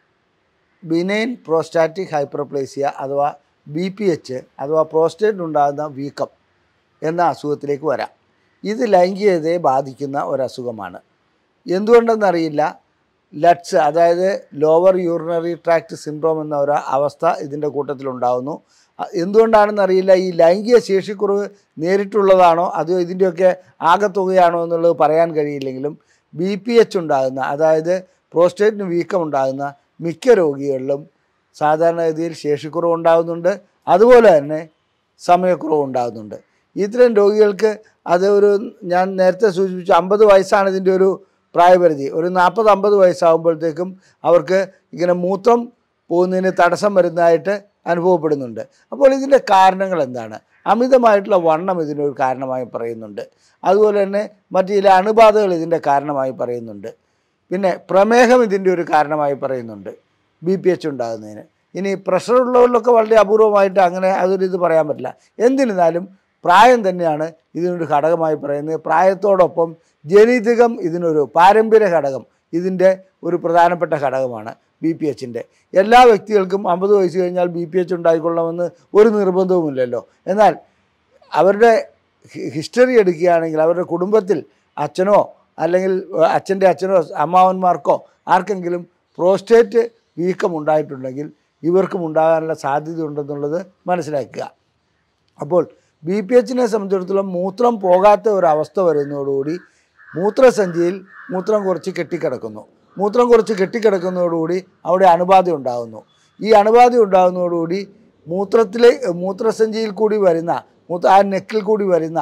[SPEAKER 1] ബിനൈൻ പ്രോസ്റ്റാറ്റിക് ഹൈപ്പർപ്ലേസിയ അഥവാ ബി പി എച്ച് അഥവാ പ്രോസ്റ്റേറ്റിനുണ്ടാകുന്ന വീക്കം എന്ന അസുഖത്തിലേക്ക് വരാം. ഇത് ലൈംഗികതയെ ബാധിക്കുന്ന ഒരസുഖമാണ്. എന്തുകൊണ്ടെന്നറിയില്ല, ലട്സ് അതായത് ലോവർ യൂറിനറി ട്രാക്ട് സിൻഡ്രോം എന്ന ഒരു അവസ്ഥ ഇതിൻ്റെ കൂട്ടത്തിലുണ്ടാകുന്നു. എന്തുകൊണ്ടാണെന്നറിയില്ല, ഈ ലൈംഗിക ശേഷിക്കുറവ് നേരിട്ടുള്ളതാണോ അതോ ഇതിൻ്റെയൊക്കെ ആകെത്തുകയാണോ എന്നുള്ളത് പറയാൻ കഴിയില്ലെങ്കിലും ബി പി എച്ച് ഉണ്ടാകുന്ന, അതായത് പ്രോസ്റ്റേറ്റിന് വീക്കം ഉണ്ടാകുന്ന മിക്ക രോഗികളിലും സാധാരണഗതിയിൽ ശേഷിക്കുറവ് ഉണ്ടാകുന്നുണ്ട്, അതുപോലെ തന്നെ സമയക്കുറവ് ഉണ്ടാകുന്നുണ്ട്. ഇത്തരം രോഗികൾക്ക് അത് ഒരു, ഞാൻ നേരത്തെ സൂചിപ്പിച്ചു, അമ്പത് വയസ്സാണ് ഇതിൻ്റെ ഒരു പ്രായപരിധി. ഒരു നാൽപ്പത് അമ്പത് വയസ്സാകുമ്പോഴത്തേക്കും അവർക്ക് ഇങ്ങനെ മൂത്രം പോകുന്നതിന് തടസ്സം വരുന്നതായിട്ട് അനുഭവപ്പെടുന്നുണ്ട്. അപ്പോൾ ഇതിൻ്റെ കാരണങ്ങൾ എന്താണ്? അമിതമായിട്ടുള്ള വണ്ണം ഇതിനൊരു കാരണമായി പറയുന്നുണ്ട്. അതുപോലെ തന്നെ മറ്റു ചില അണുബാധകൾ ഇതിൻ്റെ കാരണമായി പറയുന്നുണ്ട്. പിന്നെ പ്രമേഹം ഇതിൻ്റെ ഒരു കാരണമായി പറയുന്നുണ്ട് ബി പി എച്ച് ഉണ്ടാകുന്നതിന്. ഇനി പ്രഷറുള്ളവരിലൊക്കെ വളരെ അപൂർവമായിട്ട് അങ്ങനെ അതൊരു ഇത് പറയാൻ പറ്റില്ല. എന്നിരുന്നാലും പ്രായം തന്നെയാണ് ഇതിനൊരു ഘടകമായി പറയുന്നത്. പ്രായത്തോടൊപ്പം ജനിതകം ഇതിനൊരു പാരമ്പര്യ ഘടകം ഇതിൻ്റെ ഒരു പ്രധാനപ്പെട്ട ഘടകമാണ് ബി പി എച്ചിൻ്റെ. എല്ലാ വ്യക്തികൾക്കും അമ്പത് വയസ്സ് കഴിഞ്ഞാൽ ബി പി എച്ച് ഉണ്ടായിക്കൊള്ളണമെന്ന് ഒരു നിർബന്ധവുമില്ലല്ലോ. എന്നാൽ അവരുടെ ഹിസ്റ്ററി എടുക്കുകയാണെങ്കിൽ അവരുടെ കുടുംബത്തിൽ അച്ഛനോ അല്ലെങ്കിൽ അച്ഛൻ്റെ അച്ഛനോ അമ്മാവന്മാർക്കോ ആർക്കെങ്കിലും പ്രോസ്റ്റേറ്റ് വീക്കം ഉണ്ടായിട്ടുണ്ടെങ്കിൽ ഇവർക്കും ഉണ്ടാകാനുള്ള സാധ്യത ഉണ്ടെന്നുള്ളത് മനസ്സിലാക്കുക. അപ്പോൾ ബി പി എച്ചിനെ സംബന്ധിച്ചിടത്തോളം മൂത്രം പോകാത്ത ഒരവസ്ഥ വരുന്നതോടുകൂടി മൂത്രസഞ്ചിയിൽ മൂത്രം കുറച്ച് കെട്ടിക്കിടക്കുന്നു. മൂത്രം കുറച്ച് കെട്ടിക്കിടക്കുന്നതോടുകൂടി അവിടെ അണുബാധ ഉണ്ടാകുന്നു. ഈ അണുബാധ ഉണ്ടാകുന്നതോടുകൂടി മൂത്രത്തിലെ മൂത്രസഞ്ചിയിൽ കൂടി വരുന്ന മൂത്ര ആ നെക്കിൽ കൂടി വരുന്ന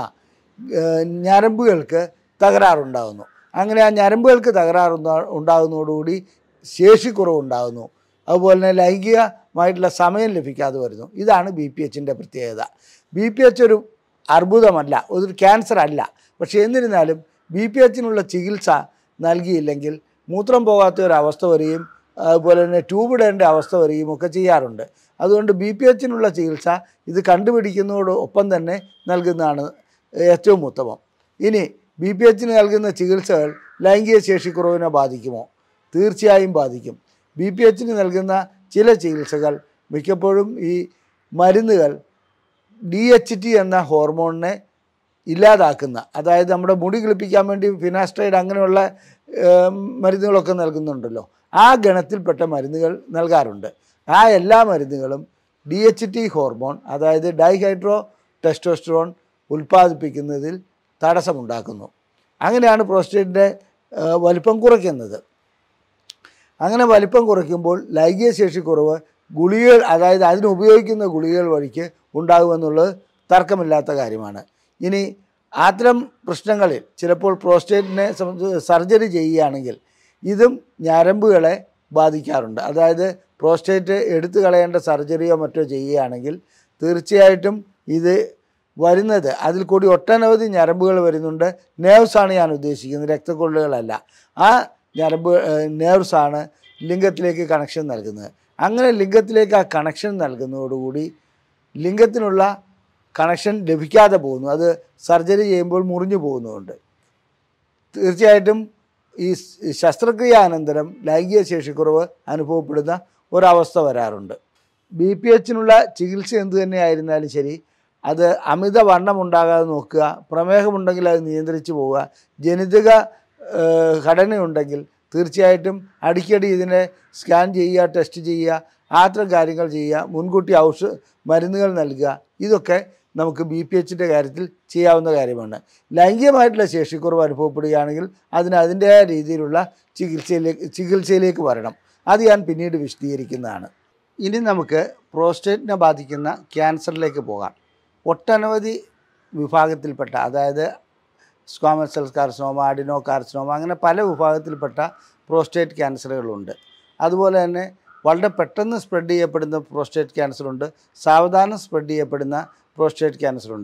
[SPEAKER 1] ഞരമ്പുകൾക്ക് തകരാറുണ്ടാകുന്നു. അങ്ങനെ ആ ഞരമ്പുകൾക്ക് തകരാറ് ഉണ്ടാകുന്നതോടുകൂടി ശേഷിക്കുറവുണ്ടാകുന്നു. അതുപോലെ തന്നെ ലൈംഗികമായിട്ടുള്ള സമയം ലഭിക്കാതെ വരുന്നു. ഇതാണ് ബി പി എച്ചിൻ്റെ പ്രത്യേകത. ബി പി എച്ച് ഒരു അർബുദമല്ല, ഒരു ക്യാൻസർ അല്ല. പക്ഷേ എന്നിരുന്നാലും ബി പി എച്ചിനുള്ള ചികിത്സ നൽകിയില്ലെങ്കിൽ മൂത്രം പോകാത്ത ഒരവസ്ഥ വരികയും അതുപോലെ തന്നെ ട്യൂബ് ഇടേണ്ട അവസ്ഥ വരികയും ഒക്കെ ചെയ്യാറുണ്ട്. അതുകൊണ്ട് ബി പി എച്ചിനുള്ള ചികിത്സ ഇത് കണ്ടുപിടിക്കുന്നതോടൊപ്പം തന്നെ നൽകുന്നതാണ് ഏറ്റവും ഉത്തമം. ഇനി ബി പി എച്ചിന് നൽകുന്ന ചികിത്സകൾ ലൈംഗിക ശേഷിക്കുറവിനെ ബാധിക്കുമോ? തീർച്ചയായും ബാധിക്കും. ബി പി എച്ചിന് നൽകുന്ന ചില ചികിത്സകൾ മിക്കപ്പോഴും ഈ മരുന്നുകൾ ഡി എച്ച് ടി എന്ന ഹോർമോണിനെ ഇല്ലാതാക്കുന്ന, അതായത് നമ്മുടെ മുടി കിളിപ്പിക്കാൻ വേണ്ടി ഫിനാസ്ട്രൈഡ് അങ്ങനെയുള്ള മരുന്നുകളൊക്കെ നൽകുന്നുണ്ടല്ലോ, ആ ഗണത്തിൽപ്പെട്ട മരുന്നുകൾ നൽകാറുണ്ട്. ആ എല്ലാ മരുന്നുകളും ഡി എച്ച് ടി ഹോർമോൺ അതായത് ഡൈഹൈഡ്രോ ടെസ്റ്റോസ്റ്ററോൺ ഉൽപ്പാദിപ്പിക്കുന്നതിൽ തടസ്സമുണ്ടാക്കുന്നു. അങ്ങനെയാണ് പ്രോസ്റ്റേറ്റിൻ്റെ വലിപ്പം കുറയ്ക്കുന്നത്. അങ്ങനെ വലിപ്പം കുറയ്ക്കുമ്പോൾ ലൈംഗിക ശേഷിക്കുറവ് ഗുളികകൾ, അതായത് അതിന് ഉപയോഗിക്കുന്ന ഗുളികകൾ വഴിക്ക് ഉണ്ടാകുമെന്നുള്ളത് തർക്കമില്ലാത്ത കാര്യമാണ്. ഇനി അത്തരം പ്രശ്നങ്ങളിൽ ചിലപ്പോൾ പ്രോസ്റ്റേറ്റിനെ സർജറി ചെയ്യുകയാണെങ്കിൽ ഇതും ഞരമ്പുകളെ ബാധിക്കാറുണ്ട്. അതായത് പ്രോസ്റ്റേറ്റ് എടുത്തു കളയേണ്ട സർജറിയോ മറ്റോ ചെയ്യുകയാണെങ്കിൽ തീർച്ചയായിട്ടും ഇത് വരുന്നത് അതിൽ കൂടി ഒട്ടനവധി ഞരമ്പുകൾ വരുന്നുണ്ട്. നേർവ്സാണ് ഞാൻ ഉദ്ദേശിക്കുന്നത്, രക്തക്കൊള്ളുകളല്ല. ആ ഞരമ്പ് നേർവ്സാണ് ലിംഗത്തിലേക്ക് കണക്ഷൻ നൽകുന്നത്. അങ്ങനെ ലിംഗത്തിലേക്ക് ആ കണക്ഷൻ നൽകുന്നതോടുകൂടി ലിംഗത്തിനുള്ള കണക്ഷൻ ലഭിക്കാതെ പോകുന്നു. അത് സർജറി ചെയ്യുമ്പോൾ മുറിഞ്ഞു പോകുന്നതുകൊണ്ട് തീർച്ചയായിട്ടും ഈ ശസ്ത്രക്രിയാനന്തരം ലൈംഗിക ശേഷിക്കുറവ് അനുഭവപ്പെടുന്ന ഒരവസ്ഥ വരാറുണ്ട്. ബി പി എച്ചിനുള്ള ചികിത്സ എന്തു തന്നെയായിരുന്നാലും ശരി, അത് അമിത വണ്ണം ഉണ്ടാകാതെ നോക്കുക, പ്രമേഹമുണ്ടെങ്കിൽ അത് നിയന്ത്രിച്ച് പോവുക, ജനിതക ഘടനയുണ്ടെങ്കിൽ തീർച്ചയായിട്ടും അടിക്കടി ഇതിനെ സ്കാൻ ചെയ്യുക, ടെസ്റ്റ് ചെയ്യുക, അത്തരം കാര്യങ്ങൾ ചെയ്യുക, മുൻകൂട്ടി ഔഷധ മരുന്നുകൾ നൽകുക. ഇതൊക്കെ നമുക്ക് ബി പി എച്ചിൻ്റെ കാര്യത്തിൽ ചെയ്യാവുന്ന കാര്യമാണ്. ലൈംഗികമായിട്ടുള്ള ശേഷിക്കുറവ് അനുഭവപ്പെടുകയാണെങ്കിൽ അതിന് അതിൻ്റെതായ രീതിയിലുള്ള ചികിത്സയിലേക്ക് ചികിത്സയിലേക്ക് വരണം. അത് ഞാൻ പിന്നീട് വിശദീകരിക്കുന്നതാണ്. ഇനി നമുക്ക് പ്രോസ്റ്റേറ്റിനെ ബാധിക്കുന്ന ക്യാൻസറിലേക്ക് പോകാം. ഒട്ടനവധി വിഭാഗത്തിൽപ്പെട്ട, അതായത് squamous cell carcinoma, adenocarcinoma, അങ്ങനെ പല വിഭാഗത്തിൽപ്പെട്ട പ്രോസ്റ്റേറ്റ് ക്യാൻസറുകളുണ്ട്. അതുപോലെ തന്നെ വളരെ പെട്ടെന്ന് സ്പ്രെഡ് ചെയ്യപ്പെടുന്ന പ്രോസ്റ്റേറ്റ് ക്യാൻസറുണ്ട്, സാവധാനം സ്പ്രെഡ് ചെയ്യപ്പെടുന്ന പ്രോസ്റ്റേറ്റ് ക്യാൻസറുണ്ട്.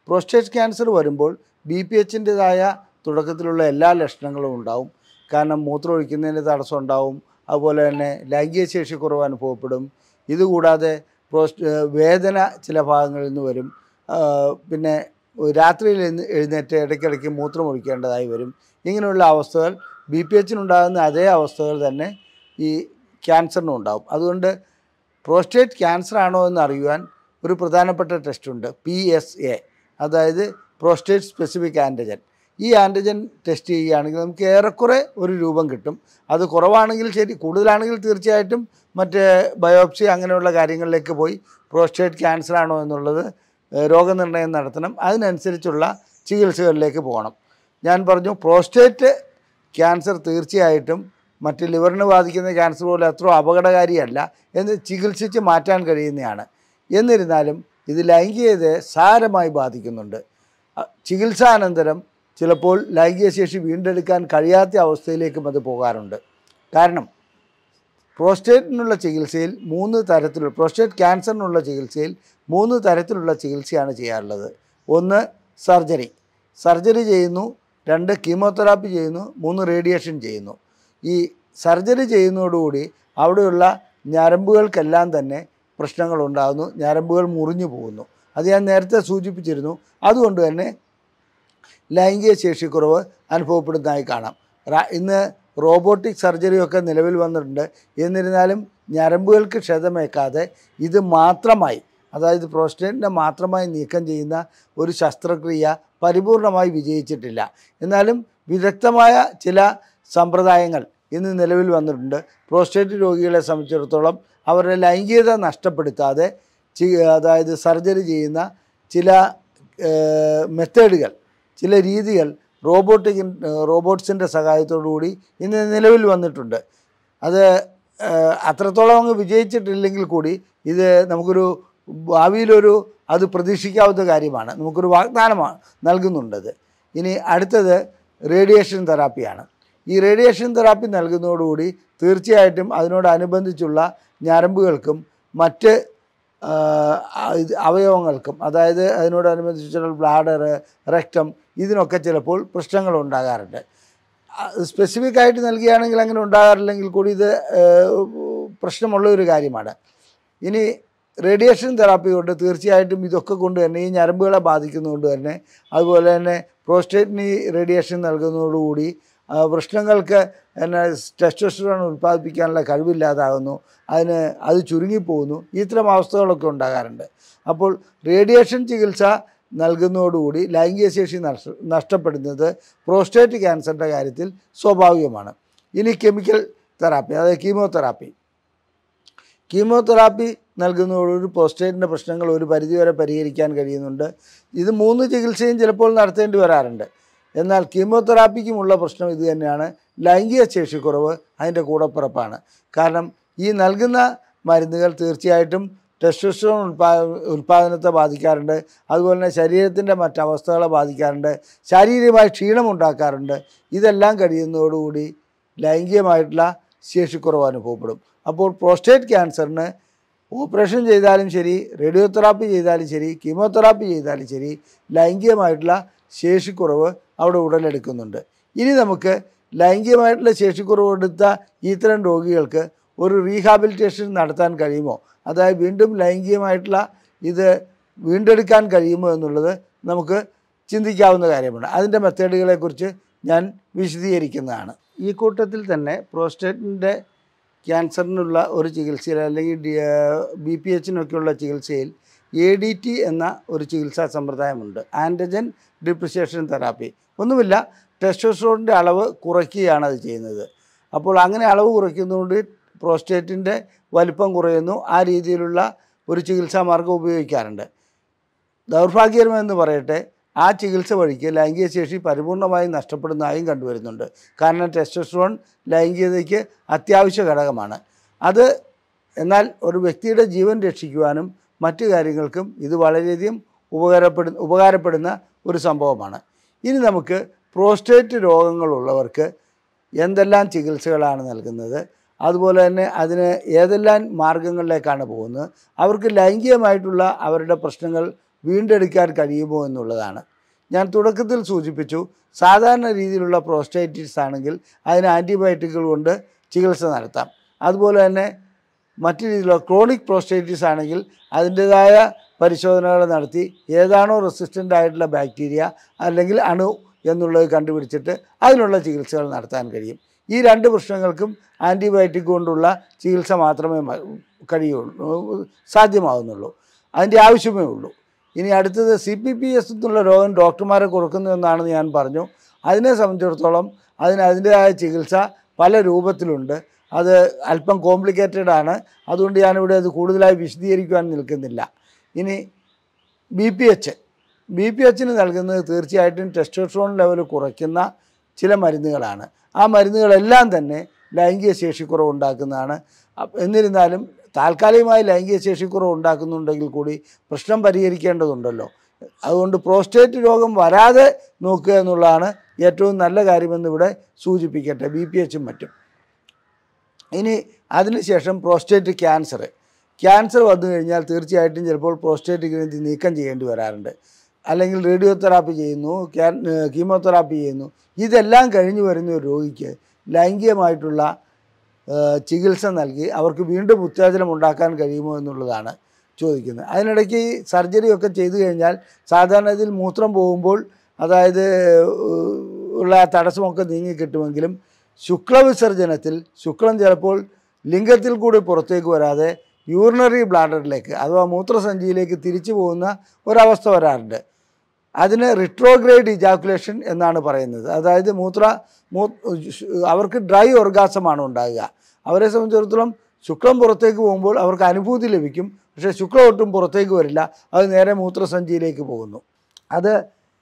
[SPEAKER 1] പ്രോസ്റ്റേറ്റ് ക്യാൻസർ വരുമ്പോൾ ബി പി എച്ചിൻ്റെതായ തുടക്കത്തിലുള്ള എല്ലാ ലക്ഷണങ്ങളും ഉണ്ടാവും. കാരണം മൂത്രം ഒഴിക്കുന്നതിന് തടസ്സം ഉണ്ടാവും, അതുപോലെ തന്നെ ലൈംഗിക ശേഷി കുറവ് അനുഭവപ്പെടും. ഇതുകൂടാതെ പ്രോസ്റ്റ് വേദന ചില ഭാഗങ്ങളിൽ നിന്ന് വരും. പിന്നെ രാത്രിയിൽ എഴുന്നേറ്റ് ഇടയ്ക്കിടയ്ക്ക് മൂത്രം ഒഴിക്കേണ്ടതായി വരും. ഇങ്ങനെയുള്ള അവസ്ഥകൾ ബി പി എച്ചിനുണ്ടാകുന്ന അതേ അവസ്ഥകൾ തന്നെ ഈ ക്യാൻസറിനും ഉണ്ടാകും. അതുകൊണ്ട് പ്രോസ്റ്റേറ്റ് ക്യാൻസർ ആണോ എന്ന് അറിയുവാൻ ഒരു പ്രധാനപ്പെട്ട ടെസ്റ്റുണ്ട്, പി എസ് എ, അതായത് പ്രോസ്റ്റേറ്റ് സ്പെസിഫിക് ആൻറ്റിജൻ. ഈ ആൻറ്റിജൻ ടെസ്റ്റ് ചെയ്യുകയാണെങ്കിൽ നമുക്ക് ഏറെക്കുറെ ഒരു രൂപം കിട്ടും. അത് കുറവാണെങ്കിൽ ശരി, കൂടുതലാണെങ്കിൽ തീർച്ചയായിട്ടും മറ്റ് ബയോപ്സി അങ്ങനെയുള്ള കാര്യങ്ങളിലേക്ക് പോയി പ്രോസ്റ്റേറ്റ് ക്യാൻസർ ആണോ എന്നുള്ളത് രോഗനിർണയം നടത്തണം. അതിനനുസരിച്ചുള്ള ചികിത്സകളിലേക്ക് പോകണം. ഞാൻ പറഞ്ഞു പ്രോസ്റ്റേറ്റ് ക്യാൻസർ തീർച്ചയായിട്ടും മറ്റ് ലിവറിന് ബാധിക്കുന്ന ക്യാൻസർ പോലെ അത്ര അപകടകാരിയല്ല എന്ന് ചികിത്സിച്ച് മാറ്റാൻ കഴിയുന്നതാണ്. എന്നിരുന്നാലും ഇത് ലൈംഗികതയെ സാരമായി ബാധിക്കുന്നുണ്ട്. ചികിത്സാനന്തരം ചിലപ്പോൾ ലൈംഗിക ശേഷി വീണ്ടെടുക്കാൻ കഴിയാത്ത അവസ്ഥയിലേക്കും അത് പോകാറുണ്ട്. കാരണം പ്രോസ്റ്റേറ്റിനുള്ള ചികിത്സയിൽ മൂന്ന് തരത്തിലുള്ള പ്രോസ്റ്റേറ്റ് ക്യാൻസറിനുള്ള ചികിത്സയിൽ മൂന്ന് തരത്തിലുള്ള ചികിത്സയാണ് ചെയ്യാറുള്ളത്. ഒന്ന് സർജറി സർജറി ചെയ്യുന്നു, രണ്ട് കീമോതെറാപ്പി ചെയ്യുന്നു, മൂന്ന് റേഡിയേഷൻ ചെയ്യുന്നു. ഈ സർജറി ചെയ്യുന്നതോടുകൂടി അവിടെയുള്ള ഞരമ്പുകൾക്കെല്ലാം തന്നെ പ്രശ്നങ്ങളുണ്ടാകുന്നു, ഞരമ്പുകൾ മുറിഞ്ഞു പോകുന്നു. അത് ഞാൻ നേരത്തെ സൂചിപ്പിച്ചിരുന്നു. അതുകൊണ്ട് തന്നെ ലൈംഗിക ശേഷിക്കുറവ് അനുഭവപ്പെടുന്നതായി കാണാം. ഇന്ന് റോബോട്ടിക് സർജറിയൊക്കെ നിലവിൽ വന്നിട്ടുണ്ട്. എന്നിരുന്നാലും ഞരമ്പുകൾക്ക് ക്ഷതമേക്കാതെ ഇത് മാത്രമായി, അതായത് പ്രോസ്റ്റേറ്റിനെ മാത്രമായി നീക്കം ചെയ്യുന്ന ഒരു ശസ്ത്രക്രിയ പരിപൂർണമായി വിജയിച്ചിട്ടില്ല. എന്നാലും വിദഗ്ധമായ ചില സമ്പ്രദായങ്ങൾ ഇന്ന് നിലവിൽ വന്നിട്ടുണ്ട്. പ്രോസ്റ്റേറ്റ് രോഗികളെ സംബന്ധിച്ചിടത്തോളം അവരുടെ ലൈംഗികത നഷ്ടപ്പെടുത്താതെ അതായത് സർജറി ചെയ്യുന്ന ചില മെത്തേഡുകൾ, ചില രീതികൾ റോബോട്ടിക് റോബോട്ട്സിൻ്റെ സഹായത്തോടു കൂടി ഇന്ന് നിലവിൽ വന്നിട്ടുണ്ട്. അത് അത്രത്തോളം അങ്ങ് വിജയിച്ചിട്ടില്ലെങ്കിൽ കൂടി ഇത് നമുക്കൊരു ഭാവിയിലൊരു അത് പ്രതീക്ഷിക്കാവുന്ന കാര്യമാണ്. നമുക്കൊരു വാഗ്ദാനമാണ് നൽകുന്നുണ്ടത്. ഇനി അടുത്തത് റേഡിയേഷൻ തെറാപ്പിയാണ്. ഈ റേഡിയേഷൻ തെറാപ്പി നൽകുന്നതോടുകൂടി തീർച്ചയായിട്ടും അതിനോടനുബന്ധിച്ചുള്ള ഞരമ്പുകൾക്കും മറ്റ് അവയവങ്ങൾക്കും, അതായത് അതിനോടനുബന്ധിച്ചുള്ള ബ്ലാഡർ, റെക്ടം, ഇതിനൊക്കെ ചിലപ്പോൾ പ്രശ്നങ്ങൾ ഉണ്ടാകാറുണ്ട്. സ്പെസിഫിക് ആയിട്ട് നൽകുകയാണെങ്കിൽ അങ്ങനെ ഉണ്ടാകാറില്ലെങ്കിൽ കൂടി ഇത് പ്രശ്നമുള്ള ഒരു കാര്യമാണ്. ഇനി റേഡിയേഷൻ തെറാപ്പി കൊണ്ട് തീർച്ചയായിട്ടും ഇതൊക്കെ കൊണ്ട് തന്നെ ഈ ഞരമ്പുകളെ ബാധിക്കുന്നതുകൊണ്ട് തന്നെ, അതുപോലെ തന്നെ പ്രോസ്റ്റേറ്റിന് റേഡിയേഷൻ നൽകുന്നതോടുകൂടി വൃഷ്ണങ്ങൾക്ക് എന്നെ ടെസ്റ്റോസ്റ്ററോൺ ഉൽപ്പാദിപ്പിക്കാനുള്ള കഴിവില്ലാതാകുന്നു, അതിന് അത് ചുരുങ്ങിപ്പോകുന്നു. ഇത്തരം അവസ്ഥകളൊക്കെ ഉണ്ടാകാറുണ്ട്. അപ്പോൾ റേഡിയേഷൻ ചികിത്സ നൽകുന്നതോടുകൂടി ലൈംഗിക ശേഷി നഷ്ടപ്പെടുന്നത് പ്രോസ്റ്റേറ്റ് ക്യാൻസറിൻ്റെ കാര്യത്തിൽ സ്വാഭാവികമാണ്. ഇനി കെമിക്കൽ തെറാപ്പി, അതായത് കീമോതെറാപ്പി കീമോതെറാപ്പി നൽകുന്നതോടുകൂടി പ്രോസ്റ്റേറ്റിൻ്റെ പ്രശ്നങ്ങൾ ഒരു പരിധിവരെ പരിഹരിക്കാൻ കഴിയുന്നുണ്ട്. ഇത് മൂന്ന് ചികിത്സയും ചിലപ്പോൾ നടത്തേണ്ടി വരാറുണ്ട്. എന്നാൽ കീമോതെറാപ്പിക്കുമുള്ള പ്രശ്നം ഇത് തന്നെയാണ്, ലൈംഗിക ശേഷിക്കുറവ് അതിൻ്റെ കൂടപ്പിറപ്പാണ്. കാരണം ഈ നൽകുന്ന മരുന്നുകൾ തീർച്ചയായിട്ടും ടെസ്റ്റോസ്റ്ററോൺ ഉൽപാ ഉൽപ്പാദനത്തെ ബാധിക്കാറുണ്ട്, അതുപോലെ തന്നെ ശരീരത്തിൻ്റെ മറ്റവസ്ഥകളെ ബാധിക്കാറുണ്ട്, ശാരീരികമായ ക്ഷീണം ഉണ്ടാക്കാറുണ്ട്. ഇതെല്ലാം കഴിയുന്നതോടുകൂടി ലൈംഗികമായിട്ടുള്ള ശേഷിക്കുറവ് അനുഭവപ്പെടും. അപ്പോൾ പ്രോസ്റ്റേറ്റ് ക്യാൻസറിന് ഓപ്പറേഷൻ ചെയ്താലും ശരി, റേഡിയോതെറാപ്പി ചെയ്താലും ശരി, കീമോതെറാപ്പി ചെയ്താലും ശരി, ലൈംഗികമായിട്ടുള്ള ശേഷിക്കുറവ് അവിടെ ഉടലെടുക്കുന്നുണ്ട്. ഇനി നമുക്ക് ലൈംഗികമായിട്ടുള്ള ശേഷിക്കുറവ് എടുത്ത ഇത്തരം രോഗികൾക്ക് ഒരു റീഹാബിലിറ്റേഷൻ നടത്താൻ കഴിയുമോ, അതായത് വീണ്ടും ലൈംഗികമായിട്ടുള്ള ഇത് വീണ്ടെടുക്കാൻ കഴിയുമോ എന്നുള്ളത് നമുക്ക് ചിന്തിക്കാവുന്ന കാര്യമാണ്. അതിൻ്റെ മെത്തേഡുകളെക്കുറിച്ച് ഞാൻ വിശദീകരിക്കുന്നതാണ്. ഈ കൂട്ടത്തിൽ തന്നെ പ്രോസ്റ്റേറ്റിൻ്റെ ക്യാൻസറിനുള്ള ഒരു ചികിത്സയിൽ, അല്ലെങ്കിൽ ബി പി എച്ചിനൊക്കെയുള്ള ചികിത്സയിൽ എ ഡി ടി എന്ന ഒരു ചികിത്സാ സമ്പ്രദായമുണ്ട്, ആൻറ്റിജൻ ഡിപ്രിസിയേഷൻ തെറാപ്പി. ഒന്നുമില്ല, ടെസ്റ്റോസ്റ്ററോണിൻ്റെ അളവ് കുറയ്ക്കുകയാണ് അത് ചെയ്യുന്നത്. അപ്പോൾ അങ്ങനെ അളവ് കുറയ്ക്കുന്നതുകൊണ്ട് പ്രോസ്റ്റേറ്റിൻ്റെ വലിപ്പം കുറയുന്നു. ആ രീതിയിലുള്ള ഒരു ചികിത്സാ മാർഗം ഉപയോഗിക്കാറുണ്ട്. ദൗർഭാഗ്യകരമെന്ന് പറയട്ടെ, ആ ചികിത്സ വഴിക്ക് ലൈംഗിക ശേഷി പരിപൂർണമായി നഷ്ടപ്പെടുന്നതായും കണ്ടുവരുന്നുണ്ട്. കാരണം ടെസ്റ്റോസ്റ്ററോൺ ലൈംഗികതയ്ക്ക് അത്യാവശ്യ ഘടകമാണ്. അത് എന്നാൽ ഒരു വ്യക്തിയുടെ ജീവൻ രക്ഷിക്കുവാനും മറ്റു കാര്യങ്ങൾക്കും ഇത് വളരെയധികം ഉപകാരപ്പെടുന്ന ഉപകാരപ്പെടുന്ന ഒരു സംഭവമാണ്. ഇനി നമുക്ക് പ്രോസ്റ്റേറ്റ് രോഗങ്ങളുള്ളവർക്ക് എന്തെല്ലാം ചികിത്സകളാണ് നൽകുന്നത്, അതുപോലെ തന്നെ അതിന് ഏതെല്ലാം മാർഗങ്ങളിലേക്കാണ് പോകുന്നത്, അവർക്ക് ലൈംഗികമായിട്ടുള്ള അവരുടെ പ്രശ്നങ്ങൾ വീണ്ടെടുക്കാൻ കഴിയുമോ എന്നുള്ളതാണ്. ഞാൻ തുടക്കത്തിൽ സൂചിപ്പിച്ചു, സാധാരണ രീതിയിലുള്ള പ്രോസ്റ്റേറ്റിസ് ആണെങ്കിൽ അതിന് ആൻറ്റിബയോട്ടിക്കുകൾ കൊണ്ട് ചികിത്സ നടത്താം. അതുപോലെ തന്നെ മറ്റു രീതിയിലുള്ള ക്രോണിക് പ്രോസ്റ്റേറ്റിസ് ആണെങ്കിൽ അതിൻ്റേതായ പരിശോധനകൾ നടത്തി ഏതാണോ റെസിസ്റ്റൻ്റ് ആയിട്ടുള്ള ബാക്ടീരിയ അല്ലെങ്കിൽ അണു എന്നുള്ളത് കണ്ടുപിടിച്ചിട്ട് അതിനുള്ള ചികിത്സകൾ നടത്താൻ കഴിയും. ഈ രണ്ട് പ്രശ്നങ്ങൾക്കും ആൻറ്റിബയോട്ടിക് കൊണ്ടുള്ള ചികിത്സ മാത്രമേ കഴിയുള്ളൂ സാധ്യമാകുന്നുള്ളൂ, അതിൻ്റെ ആവശ്യമേ ഉള്ളൂ. ഇനി അടുത്തത് സി പി പി എസ് എന്നുള്ള രോഗം ഡോക്ടർമാരെ കൊടുക്കുന്നതെന്നാണെന്ന് ഞാൻ പറഞ്ഞു. അതിനെ സംബന്ധിച്ചിടത്തോളം അതിന് അതിൻ്റേതായ ചികിത്സ പല രൂപത്തിലുണ്ട്. അത് അല്പം കോംപ്ലിക്കേറ്റഡ് ആണ്, അതുകൊണ്ട് ഞാനിവിടെ അത് കൂടുതലായി വിശദീകരിക്കുവാൻ നിൽക്കുന്നില്ല. ഇനി B P H B P എച്ചിന് നൽകുന്നത് തീർച്ചയായിട്ടും ടെസ്റ്റോസ്റ്ററോൺ ലെവൽ കുറയ്ക്കുന്ന ചില മരുന്നുകളാണ്. ആ മരുന്നുകളെല്ലാം തന്നെ ലൈംഗിക ശേഷിക്കുറവ് ഉണ്ടാക്കുന്നതാണ്. എന്നിരുന്നാലും താൽക്കാലികമായി ലൈംഗിക ശേഷിക്കുറവ് ഉണ്ടാക്കുന്നുണ്ടെങ്കിൽ കൂടി പ്രശ്നം പരിഹരിക്കേണ്ടതുണ്ടല്ലോ. അതുകൊണ്ട് പ്രോസ്റ്റേറ്റ് രോഗം വരാതെ നോക്കുക എന്നുള്ളതാണ് ഏറ്റവും നല്ല കാര്യമെന്ന് ഇവിടെ സൂചിപ്പിക്കട്ടെ, ബി പി എച്ചും മറ്റും. ഇനി അതിനുശേഷം പ്രോസ്റ്റേറ്റ് ക്യാൻസർ ക്യാൻസർ വന്നു കഴിഞ്ഞാൽ തീർച്ചയായിട്ടും ചിലപ്പോൾ പ്രോസ്റ്റേറ്റ് ഗ്രന്ഥി നീക്കം ചെയ്യേണ്ടി വരാറുണ്ട്. അല്ലെങ്കിൽ റേഡിയോ തെറാപ്പി ചെയ്യുന്നു, ക്യാൻ കീമോതെറാപ്പി ചെയ്യുന്നു. ഇതെല്ലാം കഴിഞ്ഞു വരുന്ന ഒരു രോഗിക്ക് ലൈംഗികമായിട്ടുള്ള ചികിത്സ നൽകി അവർക്ക് വീണ്ടും ഉത്തേജനം ഉണ്ടാക്കാൻ കഴിയുമോ എന്നുള്ളതാണ് ചോദിക്കുന്നത്. അതിനിടയ്ക്ക് സർജറിയൊക്കെ ചെയ്തു കഴിഞ്ഞാൽ സാധാരണ ഇതിൽ മൂത്രം പോകുമ്പോൾ അതായത് ഉള്ള തടസ്സമൊക്കെ നീങ്ങിക്കിട്ടുമെങ്കിലും ശുക്ലവിസർജനത്തിൽ ശുക്ലം ചിലപ്പോൾ ലിംഗത്തിൽ കൂടി പുറത്തേക്ക് വരാതെ യൂറിനറി ബ്ലാഡറിലേക്ക് അഥവാ മൂത്രസഞ്ചിയിലേക്ക് തിരിച്ചു പോകുന്ന ഒരവസ്ഥ വരാറുണ്ട്. അതിന് റിട്രോഗ്രേഡ് ഇജാക്കുലേഷൻ എന്നാണ് പറയുന്നത്. അതായത് മൂത്ര മൂ അവർക്ക് ഡ്രൈ ഓർഗാസമാണ് ഉണ്ടാകുക. അവരെ സംബന്ധിച്ചിടത്തോളം ശുക്ലം പുറത്തേക്ക് പോകുമ്പോൾ അവർക്ക് അനുഭൂതി ലഭിക്കും, പക്ഷേ ശുക്ലം ഒട്ടും പുറത്തേക്ക് വരില്ല, അത് നേരെ മൂത്രസഞ്ചിയിലേക്ക് പോകുന്നു. അത്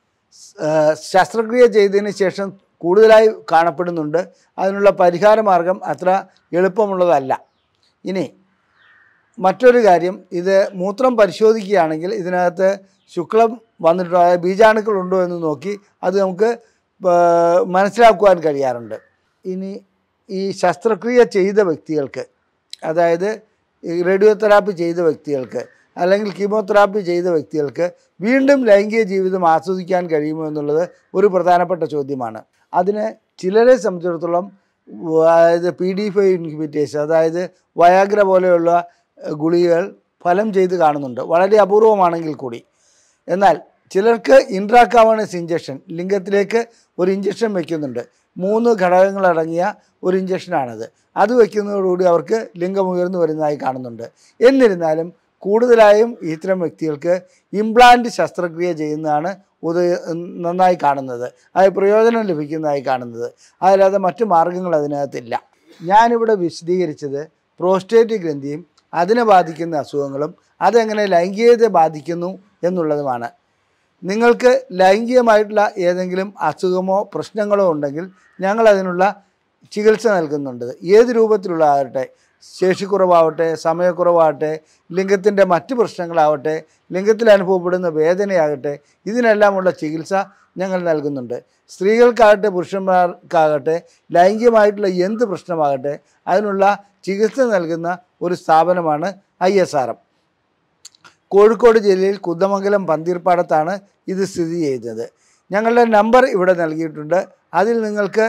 [SPEAKER 1] ശസ്ത്രക്രിയ ചെയ്തതിന് ശേഷം കൂടുതലായി കാണപ്പെടുന്നുണ്ട്. അതിനുള്ള പരിഹാര മാർഗം അത്ര എളുപ്പമുള്ളതല്ല. ഇനി മറ്റൊരു കാര്യം, ഇത് മൂത്രം പരിശോധിക്കുകയാണെങ്കിൽ ഇതിനകത്ത് ശുക്ലം വന്നിട്ടുണ്ടോ, അതായത് ബീജാണുക്കളുണ്ടോ എന്ന് നോക്കി അത് നമുക്ക് മനസ്സിലാക്കുവാൻ കഴിയാറുണ്ട്. ഇനി ഈ ശസ്ത്രക്രിയ ചെയ്ത വ്യക്തികൾക്ക്, അതായത് റേഡിയോ തെറാപ്പി ചെയ്ത വ്യക്തികൾക്ക് അല്ലെങ്കിൽ കീമോതെറാപ്പി ചെയ്ത വ്യക്തികൾക്ക് വീണ്ടും ലൈംഗിക ജീവിതം ആസ്വദിക്കാൻ കഴിയുമോ എന്നുള്ളത് ഒരു പ്രധാനപ്പെട്ട ചോദ്യമാണ്. അതിന് ചിലരെ സംബന്ധിച്ചിടത്തോളം അതായത് പി ഡി ഫൈവ് ഇൻഹിബിറ്റേഴ്സ്, അതായത് വയാഗ്ര പോലെയുള്ള ഗുളികകൾ ഫലം ചെയ്ത് കാണുന്നുണ്ട്, വളരെ അപൂർവമാണെങ്കിൽ കൂടി. എന്നാൽ ചിലർക്ക് ഇൻട്രാകാവേണസ് ഇഞ്ചക്ഷൻ, ലിംഗത്തിലേക്ക് ഒരു ഇഞ്ചക്ഷൻ വയ്ക്കുന്നുണ്ട്. മൂന്ന് ഘടകങ്ങളടങ്ങിയ ഒരു ഇഞ്ചക്ഷനാണത്. അത് വയ്ക്കുന്നതോടുകൂടി അവർക്ക് ലിംഗം ഉയർന്നു വരുന്നതായി കാണുന്നുണ്ട്. എന്നിരുന്നാലും കൂടുതലായും ഇത്തരം വ്യക്തികൾക്ക് ഇംപ്ലാന്റ് ശസ്ത്രക്രിയ ചെയ്യുന്നതാണ് ഉദയ നന്നായി കാണുന്നത്, അത് പ്രയോജനം ലഭിക്കുന്നതായി കാണുന്നത്. അതല്ലാതെ മറ്റു മാർഗങ്ങൾ അതിനകത്തില്ല. ഞാനിവിടെ വിശദീകരിച്ചത് പ്രോസ്റ്റേറ്റ് ഗ്രന്ഥിയും അതിനെ ബാധിക്കുന്ന അസുഖങ്ങളും അതെങ്ങനെ ലൈംഗികതയെ ബാധിക്കുന്നു എന്നുള്ളതുമാണ്. നിങ്ങൾക്ക് ലൈംഗികമായിട്ടുള്ള ഏതെങ്കിലും അസുഖമോ പ്രശ്നങ്ങളോ ഉണ്ടെങ്കിൽ ഞങ്ങളതിനുള്ള ചികിത്സ നൽകുന്നുണ്ട്. ഏത് രൂപത്തിലുള്ളതാകട്ടെ, ശേഷിക്കുറവാവട്ടെ, സമയക്കുറവാകട്ടെ, ലിംഗത്തിൻ്റെ മറ്റ് പ്രശ്നങ്ങളാവട്ടെ, ലിംഗത്തിൽ അനുഭവപ്പെടുന്ന വേദനയാകട്ടെ, ഇതിനെല്ലാമുള്ള ചികിത്സ ഞങ്ങൾ നൽകുന്നുണ്ട്. സ്ത്രീകൾക്കാകട്ടെ പുരുഷന്മാർക്കാകട്ടെ ലൈംഗികമായിട്ടുള്ള എന്ത് പ്രശ്നമാകട്ടെ അതിനുള്ള ചികിത്സ നൽകുന്ന ഒരു സ്ഥാപനമാണ് I S R M. Kozhikode ജില്ലയിൽ കുന്ദമംഗലം പന്തീർപ്പാടത്താണ് ഇത് സ്ഥിതി ചെയ്യുന്നത്. ഞങ്ങളുടെ നമ്പർ ഇവിടെ നൽകിയിട്ടുണ്ട്. അതിൽ നിങ്ങൾക്ക്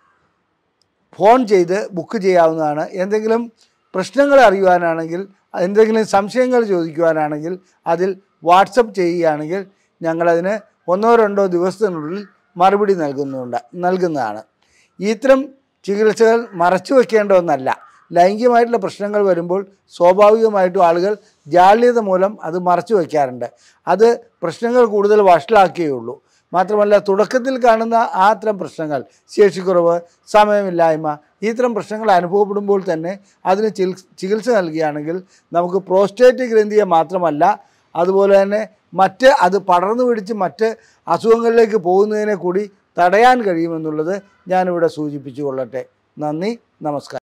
[SPEAKER 1] ഫോൺ ചെയ്ത് ബുക്ക് ചെയ്യാവുന്നതാണ്. എന്തെങ്കിലും പ്രശ്നങ്ങൾ അറിയുവാനാണെങ്കിൽ, എന്തെങ്കിലും സംശയങ്ങൾ ചോദിക്കുവാനാണെങ്കിൽ അതിൽ വാട്സപ്പ് ചെയ്യുകയാണെങ്കിൽ ഞങ്ങളതിന് ഒന്നോ രണ്ടോ ദിവസത്തിനുള്ളിൽ മറുപടി നൽകുന്നുണ്ട് നൽകുന്നതാണ്. ഇത്തരം ചികിത്സകൾ മറച്ചു വയ്ക്കേണ്ട ഒന്നല്ല. ലൈംഗികമായിട്ടുള്ള പ്രശ്നങ്ങൾ വരുമ്പോൾ സ്വാഭാവികമായിട്ടും ആളുകൾ ജാള്യത മൂലം അത് മറച്ചു വയ്ക്കാറുണ്ട്. അത് പ്രശ്നങ്ങൾ കൂടുതൽ വഷളാക്കുകയുള്ളൂ. മാത്രമല്ല, തുടക്കത്തിൽ കാണുന്ന ആ അത്തരം പ്രശ്നങ്ങൾ, ശേഷിക്കുറവ്, സമയമില്ലായ്മ, ഇത്തരം പ്രശ്നങ്ങൾ അനുഭവപ്പെടുമ്പോൾ തന്നെ അതിന് ചികിത്സ നൽകുകയാണെങ്കിൽ നമുക്ക് പ്രോസ്റ്റേറ്റ് ഗ്രന്ഥിയെ മാത്രമല്ല അതുപോലെ തന്നെ മറ്റ് അത് പടർന്നു പിടിച്ച് മറ്റ് അസുഖങ്ങളിലേക്ക് പോകുന്നതിനെ കൂടി തടയാൻ കഴിയുമെന്നുള്ളത് ഞാനിവിടെ സൂചിപ്പിച്ചു കൊള്ളട്ടെ. നന്ദി, നമസ്കാരം.